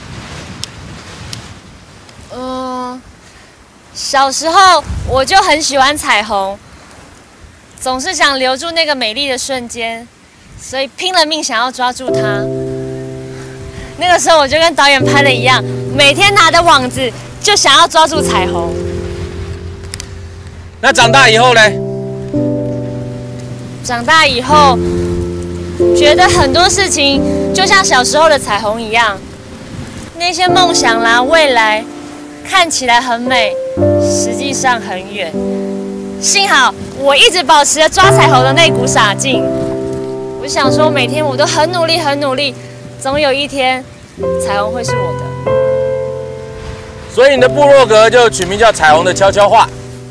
小时候我就很喜欢彩虹，总是想留住那个美丽的瞬间，所以拼了命想要抓住它。那个时候我就跟导演拍的一样，每天拿着网子就想要抓住彩虹。 那长大以后呢？ 长大以后，觉得很多事情就像小时候的彩虹一样，那些梦想啦、未来看起来很美，实际上很远。 幸好我一直保持着抓彩虹的那股傻劲。我想说，每天我都很努力，很努力，总有一天彩虹会是我的。 所以你的部落格就取名叫《彩虹的悄悄话》。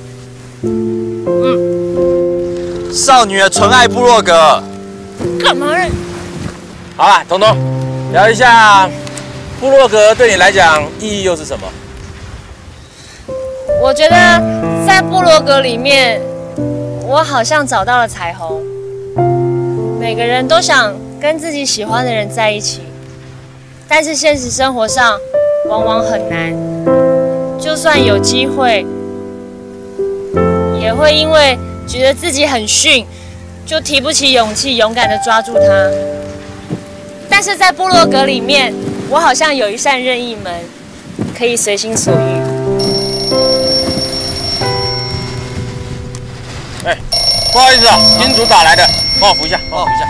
少女的纯爱部落格。 干嘛呢？ 好啦，彤彤，聊一下部落格对你来讲意义又是什么？ 我觉得在部落格里面，我好像找到了彩虹。每个人都想跟自己喜欢的人在一起，但是现实生活上往往很难。就算有机会，也会因为觉得自己很逊，就提不起勇气勇敢地抓住它。但是在部落格里面，我好像有一扇任意门，可以随心所欲。 哎，不好意思啊，金主打来的，帮我扶一下，帮我扶一下。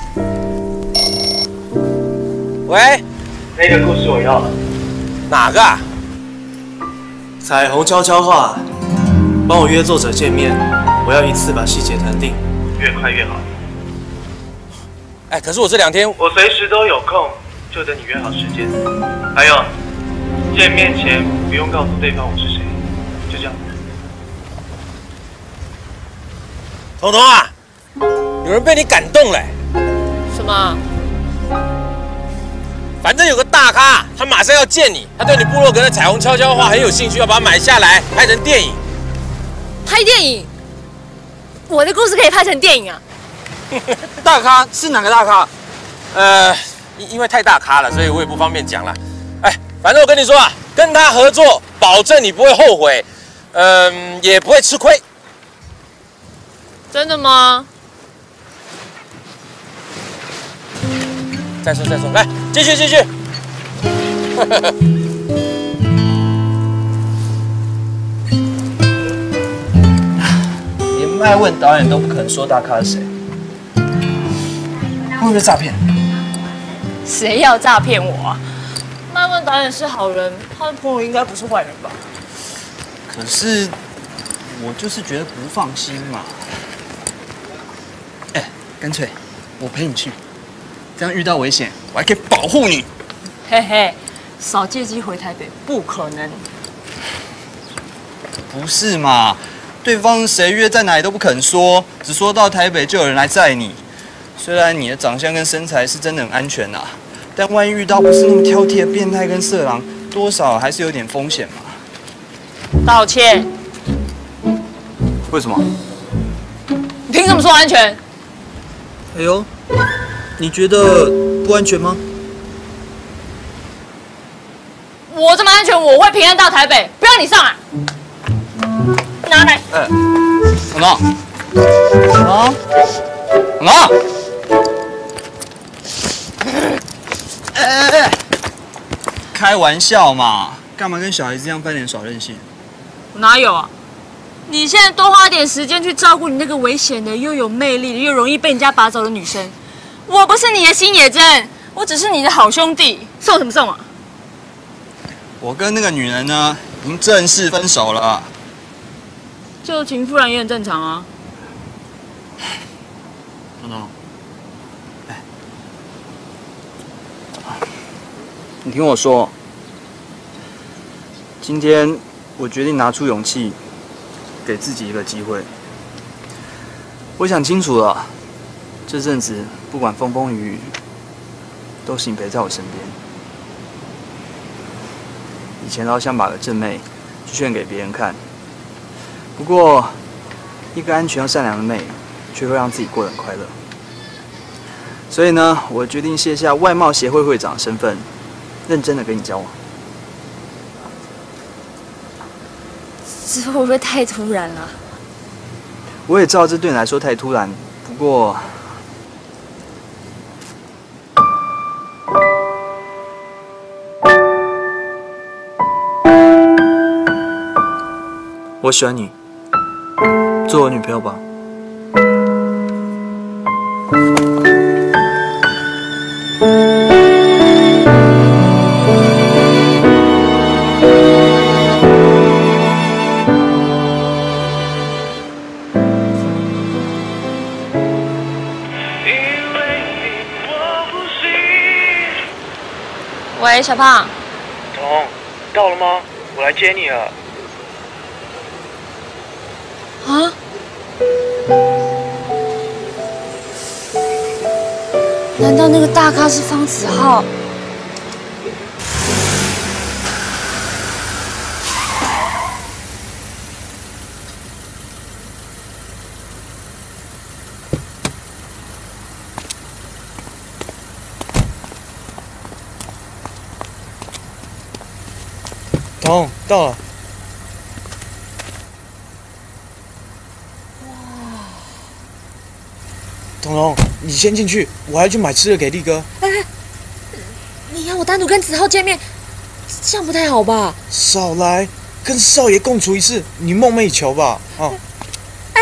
喂， 那个故事我要了。 哪个啊？ 彩虹悄悄话，帮我约作者见面，我要一次把细节谈定，越快越好。 哎，可是我这2天我随时都有空，就等你约好时间。还有，见面前不用告诉对方我是谁，就这样。 彤彤啊，有人被你感动了。 什么？ 反正有个大咖，他马上要见你，他对你部落格的彩虹悄悄话很有兴趣，要把它买下来拍成电影。 拍电影？我的故事可以拍成电影啊？ 大咖是哪个大咖？ 因为太大咖了，所以我也不方便讲了。哎，反正我跟你说啊，跟他合作，保证你不会后悔，也不会吃亏。 真的吗？ 再说，来，继续。 连麦问导演都不可能说大咖是谁，会不会诈骗？ 谁要诈骗我啊？麦问导演是好人，他的朋友应该不是坏人吧？ 可是我就是觉得不放心嘛。哎，干脆我陪你去。这样遇到危险，我还可以保护你。 嘿嘿，少借机回台北，不可能。 不是嘛？对方谁约在哪里都不肯说，只说到台北就有人来载你。虽然你的长相跟身材是真的很安全啊，但万一遇到不是那么挑剔的变态跟色狼，多少还是有点风险嘛。 道歉。 为什么？ 你凭什么说安全？ 哎呦。你觉得不安全吗？ 我这么安全，我会平安到台北，不要你上来。拿来。 哎，彤彤，彤彤，哎，开玩笑嘛，干嘛跟小孩子一样扮脸耍任性？ 我哪有啊？你现在多花点时间去照顾你那个危险的、又有魅力的、又容易被人家拔走的女生。我不是你的新野针，我只是你的好兄弟，送什么送啊？ 我跟那个女人呢，已经正式分手了。 旧情复燃也很正常啊。 彤彤，哎，你听我说，今天我决定拿出勇气，给自己一个机会。我想清楚了，这阵子不管风风雨雨，都是你陪在我身边。以前老想把个正妹去炫给别人看，不过一个安全又善良的妹，却会让自己过得很快乐。所以呢，我决定卸下外貌协会会长的身份，认真的跟你交往。 这会不会太突然了？ 我也知道这对你来说太突然，不过我喜欢你，做我女朋友吧。 小胖。 彤，到了吗？我来接你了。 啊？难道那个大咖是方子浩？ 彤，到了。彤彤，你先进去，我还要去买吃的给力哥。 哎，你要我单独跟子浩见面，这样不太好吧？ 少来，跟少爷共处一室，你梦寐以求吧？啊！ 哎。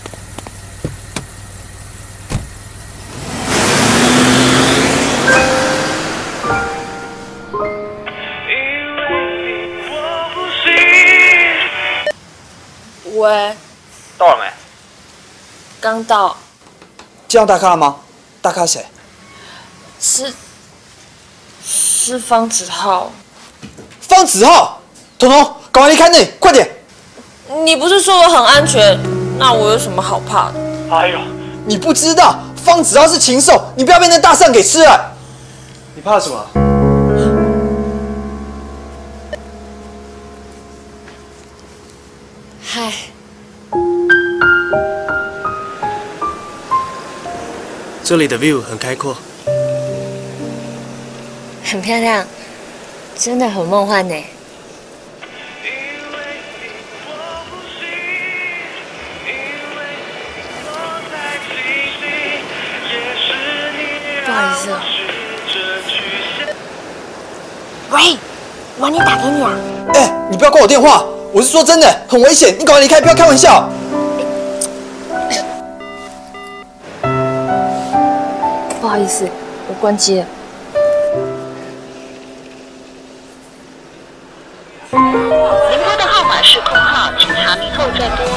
喂， 到了没？ 刚到。 见到大咖了吗？大咖谁？ 是方子浩。 方子浩，彤彤，赶快离开那里，快点！ 你不是说我很安全？那我有什么好怕的？ 哎呦，你不知道，方子浩是禽兽，你不要被那大象给吃了。你怕什么？ 嗨。 这里的 view 很开阔， 很漂亮，真的很梦幻呢。不好意思哦。 喂，晚点打给你啊。 哎，你不要挂我电话，我是说真的，很危险，你赶快离开，不要开玩笑。 不好意思，我关机了。 您拨的号码是空号，请查明后再拨。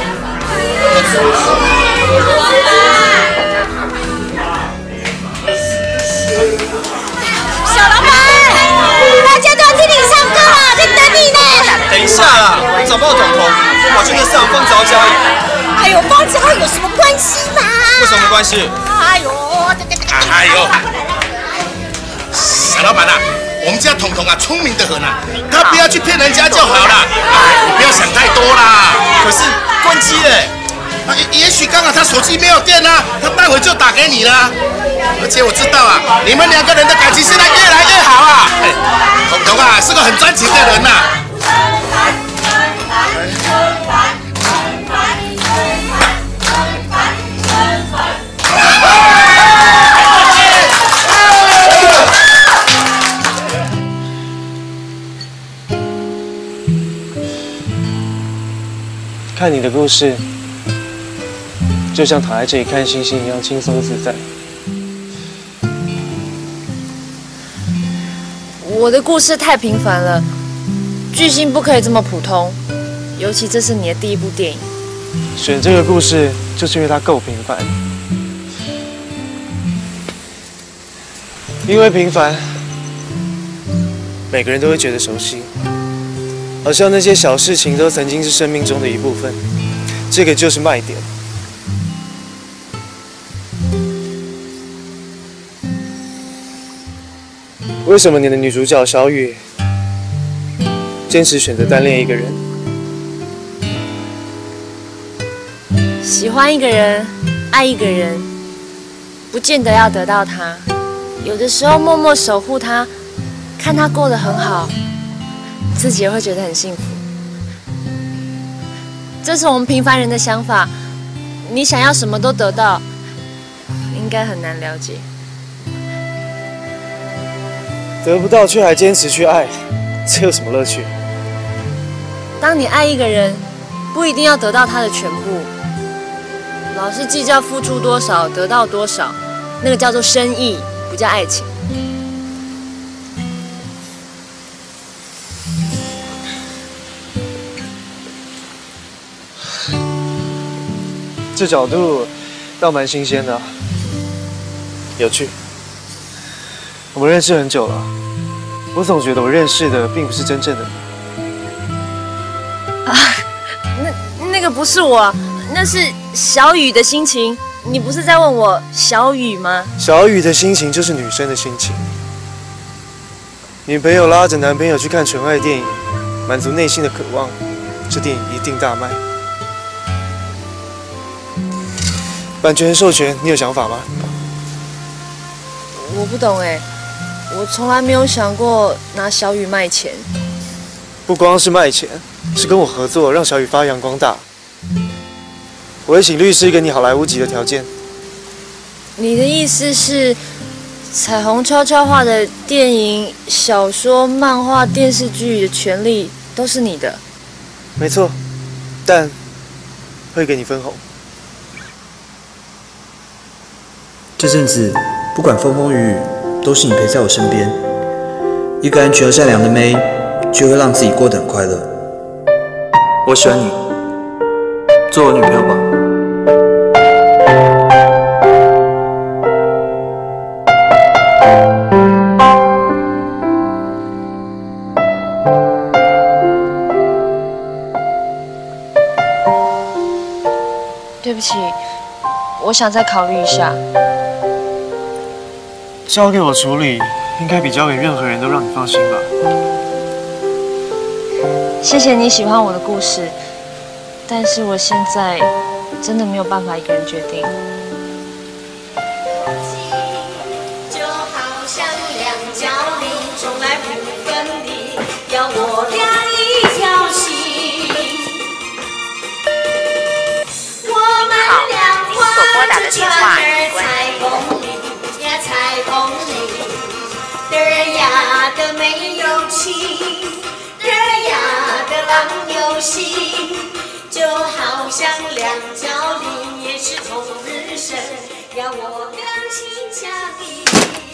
小老板，大家都要听你唱歌啊，在等你呢。 等一下啦，我找不到彤彤，我去跟市长方子豪交易。 哎呦，方子浩有什么关系嘛？ 为什么没关系？ 哎呦， 哎呦，小老板啊，我们家彤彤啊，聪明得很啊，他不要去骗人家就好了。哎，你不要想太多啦。 可是关机嘞。 也许刚好他手机没有电啊，他待会就打给你啦。而且我知道啊，你们两个人的感情现在越来越好啊。彤彤啊，是个很专情的人呐。 看你的故事，就像躺在这里看星星一样轻松自在。 我的故事太平凡了，巨星不可以这么普通，尤其这是你的第一部电影。 选这个故事，就是因为它够平凡。因为平凡，每个人都会觉得熟悉。好像那些小事情都曾经是生命中的一部分，这个就是卖点。为什么你的女主角小雨坚持选择单恋一个人？ 喜欢一个人，爱一个人，不见得要得到他，有的时候默默守护他，看他过得很好。自己也会觉得很幸福，这是我们平凡人的想法。你想要什么都得到，应该很难了解。 得不到却还坚持去爱，这有什么乐趣？ 当你爱一个人，不一定要得到他的全部，老是计较付出多少得到多少，那个叫做生意，不叫爱情。 这角度倒蛮新鲜的有趣。我们认识很久了， 我总觉得我认识的并不是真正的你。 啊，那个不是我，那是小雨的心情。你不是在问我小雨吗？ 小雨的心情就是女生的心情。女朋友拉着男朋友去看纯爱电影，满足内心的渴望，这电影一定大卖。版权授权，你有想法吗？ 我不懂哎，我从来没有想过拿小雨卖钱。 不光是卖钱，是跟我合作，让小雨发扬光大。我会请律师给你好莱坞级的条件。 你的意思是，彩虹悄悄话的电影、小说、漫画、电视剧的权利都是你的？ 没错，但会给你分红。 这阵子不管风风雨雨，都是你陪在我身边。一个安全而善良的妹，就会让自己过得很快乐。我喜欢你，做我女朋友吧。 对不起，我想再考虑一下。 交给我处理，应该比交给任何人都让你放心吧。 谢谢你喜欢我的故事，但是我现在真的没有办法一个人决定。 就好像两角林，从来不分离，要我俩一条心。我们俩划着船儿在风里呀，在风里，嘚儿呀的没有情，嘚儿呀的郎有心，就好像两角林，也是同日生，要我两心相依。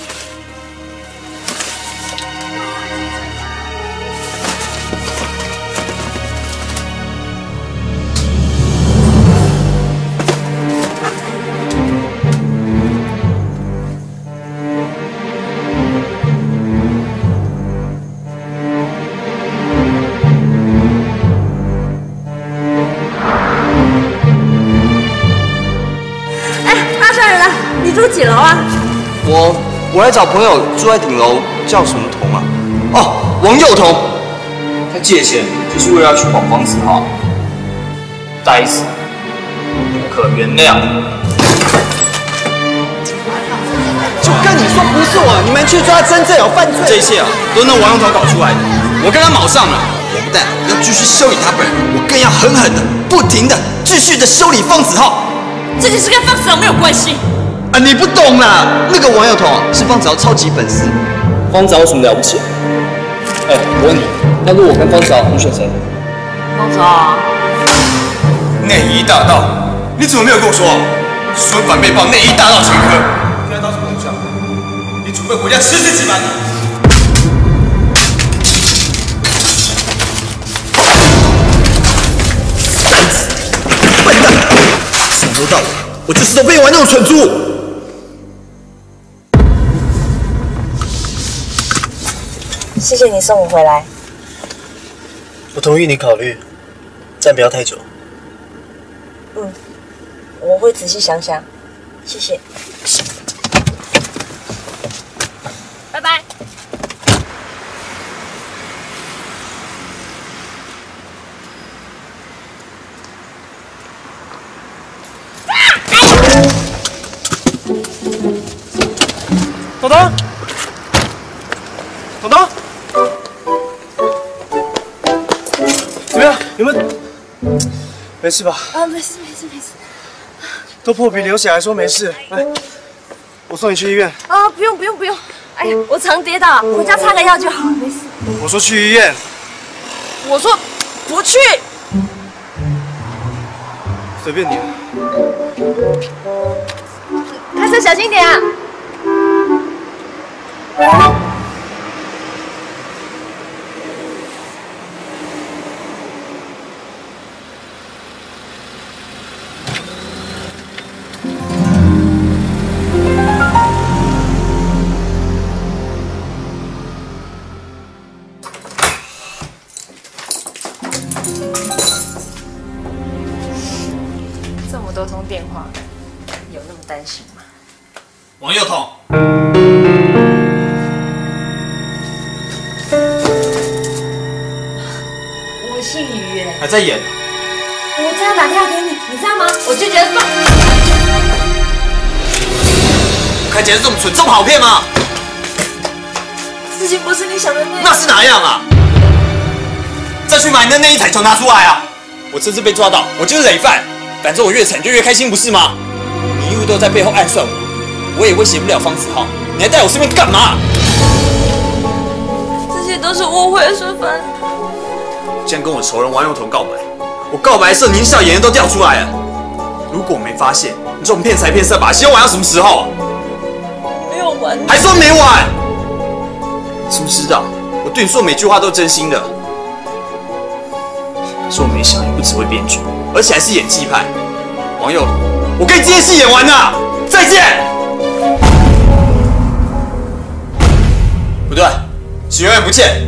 你住几楼啊？ 我来找朋友，住在顶楼，叫什么彤啊？哦，王佑彤。他借钱就是为了要去保方子浩，该死，不可原谅。就跟你说不是我，你们去抓真正有犯罪。这一切啊，都是那王佑彤搞出来的。我跟他卯上了，我不但要继续修理他本人，我更要狠狠的、不停的、继续的修理方子浩。 这件事跟方子浩没有关系。 啊，你不懂啦！那个王友彤是方子豪超级粉丝。方子豪有什么了不起？哎，我问你，要是我跟方子豪，你选谁？ 方子豪。 内衣大盗，你怎么没有跟我说？孙凡被曝内衣大盗前科，现在到什么程度？你准备回家吃自己吧你！呆子，笨蛋，从头到尾，我就是都被你玩那种蠢猪。 谢谢你送我回来。 我同意你考虑，但不要太久。 嗯，我会仔细想想。谢谢。拜拜。 彤彤，彤彤，怎么样？有没有？没事吧？ 啊，没事。 都破皮流血还说没事，来，我送你去医院。 啊，不用。哎呀，我常跌倒，回家擦个药就好了，没事。 我说去医院。 我说不去。 随便你。 开车小心点啊！ 这么多通电话，有那么担心吗？ 王佑彤， 我姓于耶， 还在演。 我这样打电话给你，你知道吗？我就觉得放。 看起来这么蠢，这么好骗吗？ 事情不是你想的那样。 那是哪样啊？再去把你的那一彩球拿出来啊！我这次被抓到，我就是累犯。反正我越惨就越开心，不是吗？你一路都在背后暗算我，我也威胁不了方子浩。你还带我身边干嘛？ 这些都是误会，孙凡。 竟然跟我仇人王佑彤告白，我告白的时候，你笑眼泪都掉出来了。如果我没发现，你这种骗财骗色把戏要玩到什么时候？ 没有玩， 还说没完？你知不知道，我对你说的每句话都是真心的。是我没想你不只会编剧，而且还是演技派。王佑，我跟你这件戏演完了，再见。不对，是永远不见。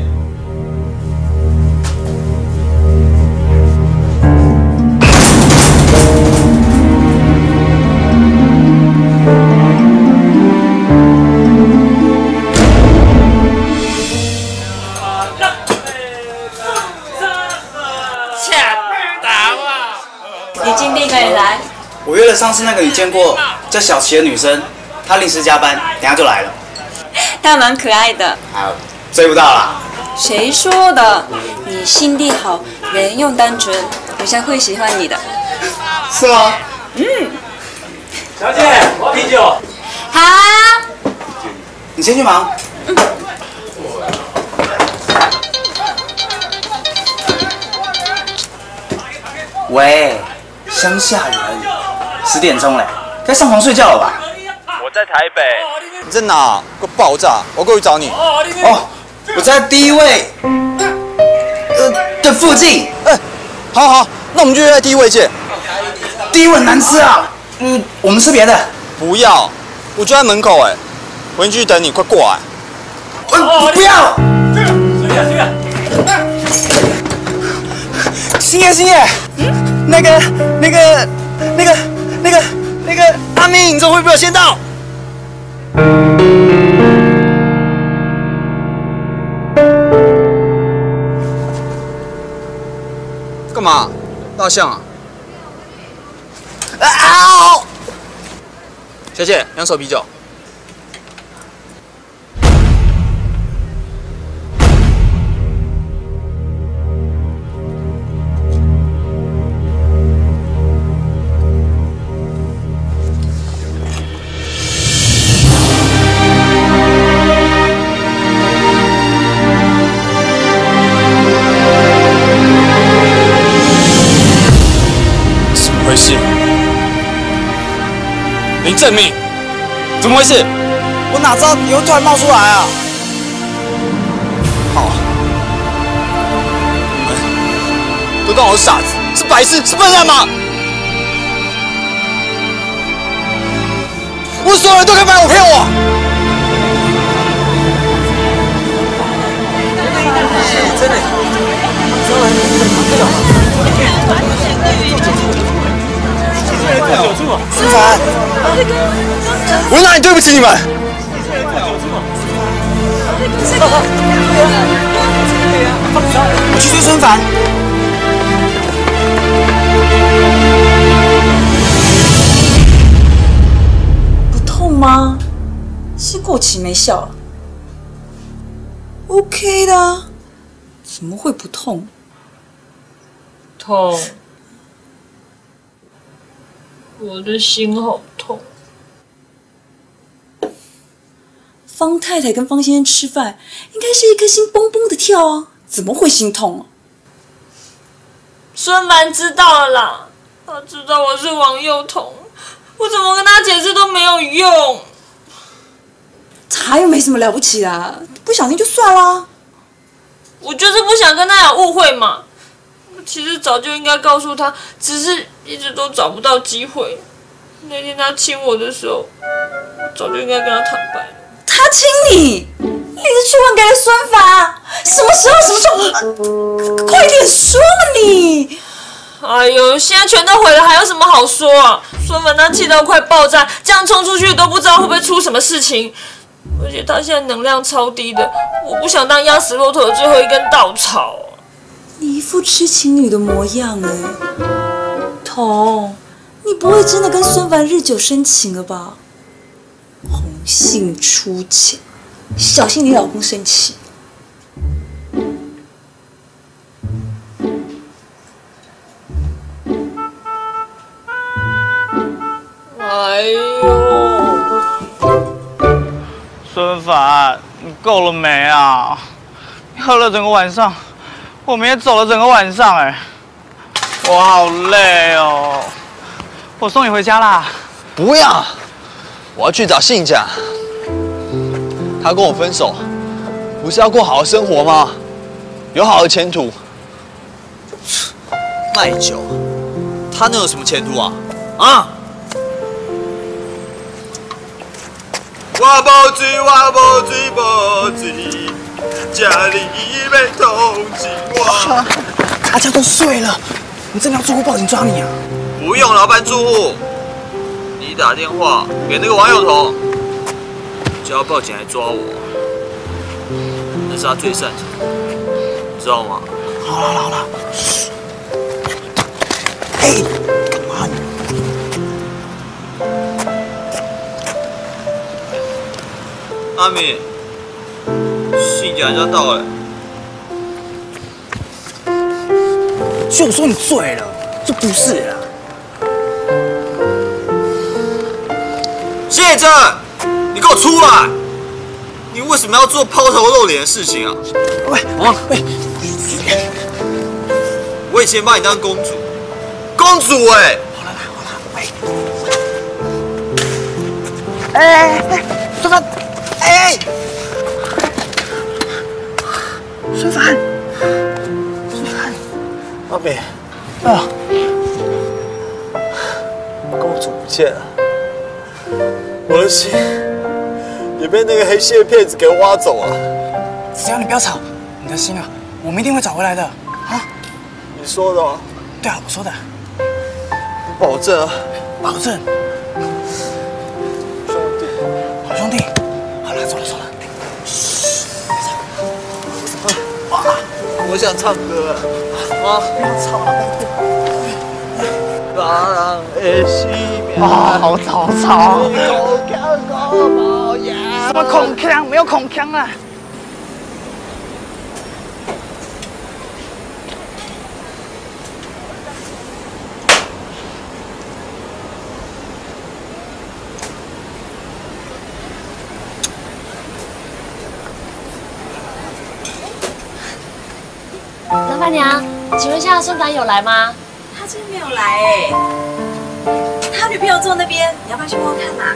你今天可以来。 我约了上次那个你见过叫小琪的女生，她临时加班，等下就来了。 她蛮可爱的。 好，追不到啦。 谁说的？你心地好，人又单纯，我想会喜欢你的。 是吗？ 嗯。 小姐，我要啤酒。 好。 你先去忙。喂，乡下人，10点钟嘞，该上床睡觉了吧？ 我在台北。你在哪？给我爆炸！我过去找你。 哦，我在第一位，的附近。 好，那我们就约在第一位见。 第一位很难吃啊，我们吃别的。 不要，我就在门口哎，我进去等你，快过来。 不要！星夜，那个阿明，你怎么会比我先到？ 干嘛？蜡像啊？小姐，2手啤酒。回事？林正明，怎么回事？ 我哪知道你会突然冒出来啊！ 好，你们都当我是傻子，是白痴，是笨蛋吗？我所有人都可以买我骗我。真的。孙凡，我哪里对不起你们？我去追孙凡。 不痛吗？是过期没效了。OK 的啊，怎么会不痛？ 痛。我的心好痛。 方太太跟方先生吃饭，应该是一颗心蹦蹦的跳啊，怎么会心痛啊？ 孙凡知道了啦，他知道我是王佑彤，我怎么跟他解释都没有用。 他又没什么了不起啦，不小心就算啦。 我就是不想跟他有误会嘛。其实早就应该告诉他，只是一直都找不到机会。那天他亲我的时候，我早就应该跟他坦白了。 他亲你？你你是去还给了孙凡？什么时候？什么时候？快点说嘛你！ 哎呦，现在全都毁了，还有什么好说啊？孙凡他气到快爆炸，这样冲出去都不知道会不会出什么事情。而且他现在能量超低的，我不想当压死骆驼的最后一根稻草。 你一副痴情女的模样哎，彤，你不会真的跟孙凡日久生情了吧？红杏出墙，小心你老公生气。 哎呦， 孙凡，你够了没啊？你喝了整个晚上，我们也走了整个晚上，哎，我好累哦。我送你回家啦。 不要，我要去找信家。他跟我分手，不是要过好的生活吗？有好的前途。卖酒，他能有什么前途啊？啊！ 我无醉，我无醉，无醉，家里要通知我。 大家都睡了，你真的要住户报警抓你啊？ 不用，老板住户，你打电话给那个王友彤，就要报警来抓我，那是他最擅长，知道吗？ 好了好了，哎，干嘛你？ 阿敏，信家人家到了。 就说你醉了，这不是啦。 谢正，你给我出来！你为什么要做抛头露脸的事情啊？ 喂， 我以前把你当公主，公主哎！ 好了啦，好了，喂。哎，孙凡，哎，孙凡， 阿美，啊，公主不见了，我的心也被那个黑心的骗子给挖走了。 只要你不要吵，你的心啊，我们一定会找回来的啊！ 你说的吗？ 对啊，我说的。 保证啊！ 保证。 兄弟， 好兄弟，好了，走了走了。 哇，我想唱歌啊！ 不要吵了，拜托。好吵好吵。什么孔腔？没有孔腔啊！ 老板娘，请问一下，孙凡有来吗？ 他今天没有来哎，他女朋友坐那边，你要不要去问问看嘛？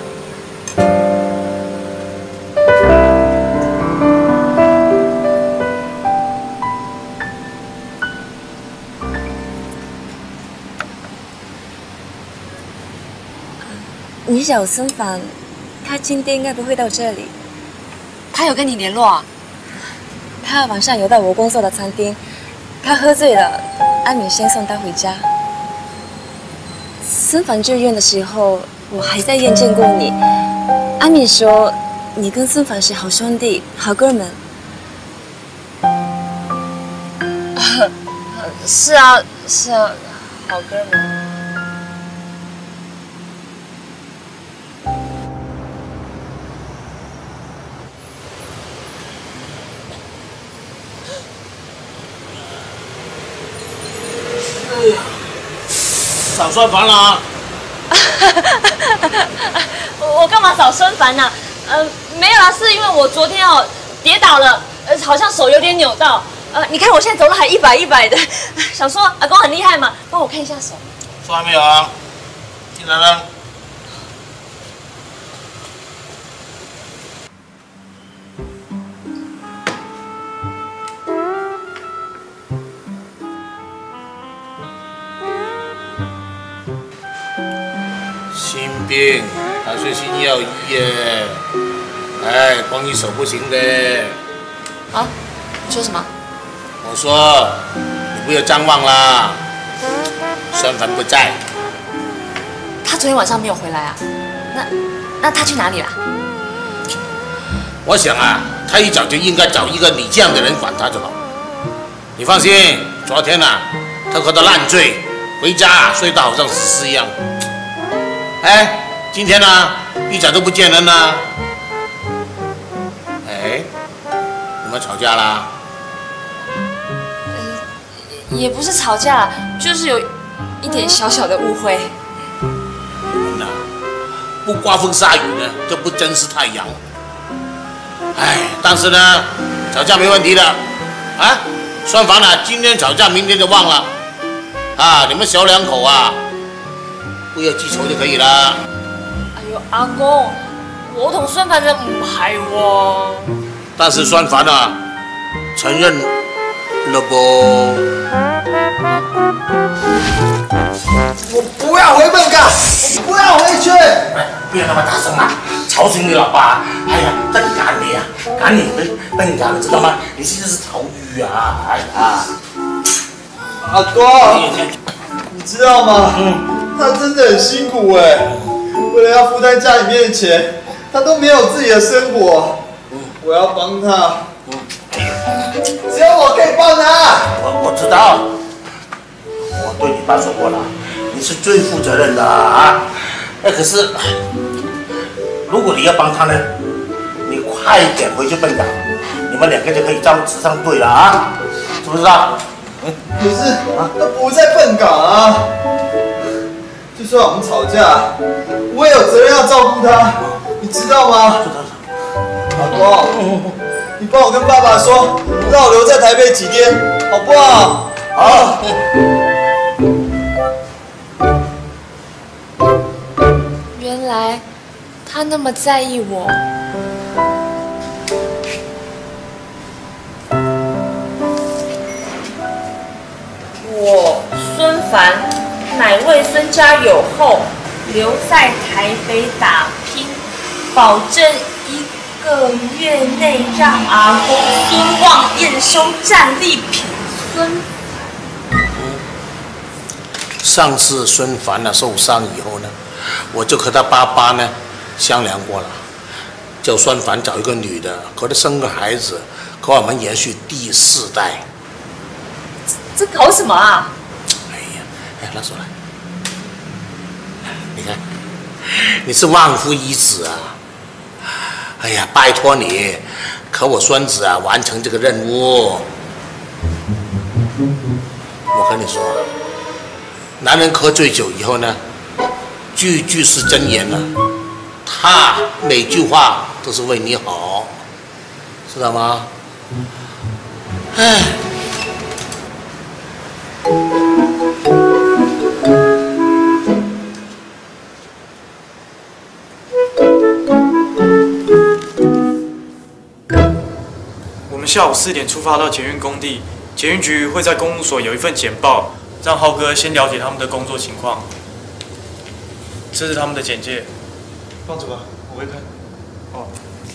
你找孙凡，他今天应该不会到这里。 他有跟你联络啊？ 他晚上有到我工作的餐厅，他喝醉了，阿敏先送他回家。孙凡住院的时候，我还在院见过你。阿敏说，你跟孙凡是好兄弟、好哥们。 是啊，是啊，好哥们。 找孙凡了啊！ 我干嘛找孙凡呢？没有啦，是因为我昨天跌倒了，好像手有点扭到。你看我现在走路还一摆的，想说阿公很厉害嘛，帮我看一下手。 说还没有啊？进来了。心病，还睡心药医耶。 哎，光一手不行的。 啊？你说什么？ 我说，你不要张望啦。孙凡不在。 他昨天晚上没有回来啊？那他去哪里了？ 我想啊，他一早就应该找一个你这样的人管他就好。你放心，昨天啊，他喝得烂醉，回家睡得好像死尸一样。哎，今天呢，一早都不见人了。哎，你们吵架啦？ 也不是吵架，就是有一点小小的误会。 人呐，不刮风下雨呢，就不真是太阳。哎，但是呢，吵架没问题的。啊，双方呢，今天吵架，明天就忘了。啊，你们小两口啊，不要记仇就可以了。 哎呦，阿公，我同孫凡就唔係喎。 但是孫凡啊，承認了不？ 我不要回本港，我不要回去。 不要那么大声啊，吵醒你老爸。哎呀，真赶你啊，赶你笨赶了，知道吗？你现在是逃狱啊！哎呀， 阿公，你知道吗？他真的很辛苦哎，为了要负担家里面的钱，他都没有自己的生活。我要帮他，只有我可以帮他。 我知道，我对你爸说过了，你是最负责任的啊。哎，可是如果你要帮他呢，你快一点回去笨港，你们两个就可以直上队了啊，知不知道？ 可是他不在笨港啊，就算我们吵架，我也有责任要照顾他，你知道吗？阿公，你帮我跟爸爸说，让我留在台北几天，好不好？好。 原来他那么在意我。 我孙凡乃为孙家有后，留在台北打拼，保证1个月内让阿公孙望燕兄战利品。 上次孙凡呢受伤以后呢，我就和他爸爸呢商量过了，叫孙凡找一个女的，给他生个孩子，给我们延续第4代。 这搞什么啊？ 哎呀，哎，拿手来，你看，你是万夫一子啊！哎呀，拜托你，可我孙子啊完成这个任务。我跟你说，男人喝醉酒以后呢，句句是真言了，他每句话都是为你好，知道吗？哎。 我们下午4点出发到捷运工地，捷运局会在公务所有一份简报，让浩哥先了解他们的工作情况。这是他们的简介，放着吧，我会看。哦。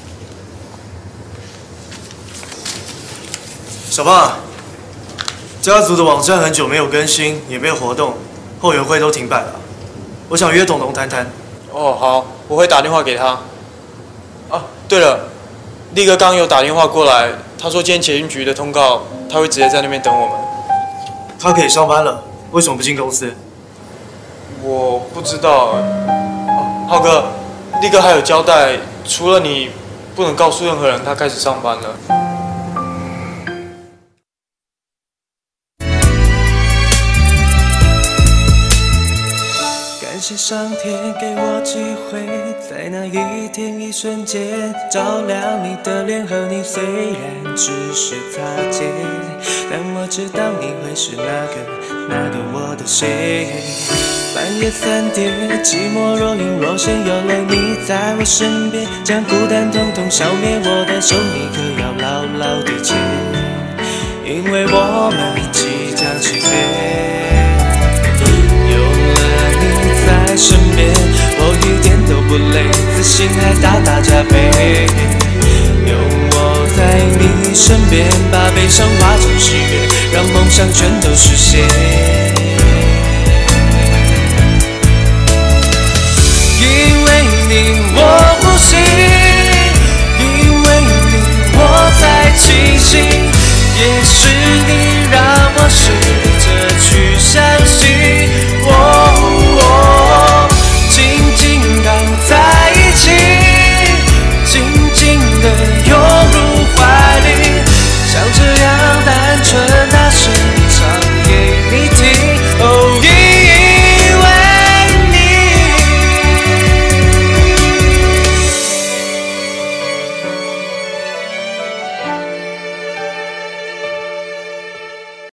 小胖，家族的网站很久没有更新，也没有活动，后援会都停摆了。我想约董董谈谈。 哦，好，我会打电话给他。啊，对了，力哥刚有打电话过来，他说今天捷运局的通告，他会直接在那边等我们。 他可以上班了，为什么不进公司？ 我不知道。浩哥，力哥还有交代，除了你，不能告诉任何人他开始上班了。 感谢上天给我机会，在那一天一瞬间照亮你的脸和你，虽然只是擦肩，但我知道你会是那个我的谁。半夜3点，寂寞若隐若现，有了你在我身边，将孤单统统消灭，我的手你可要牢牢地牵，因为我们即将起飞。在身边，我一点都不累，自信还大大加倍。 身边，把悲伤化成喜悦，让梦想全都实现。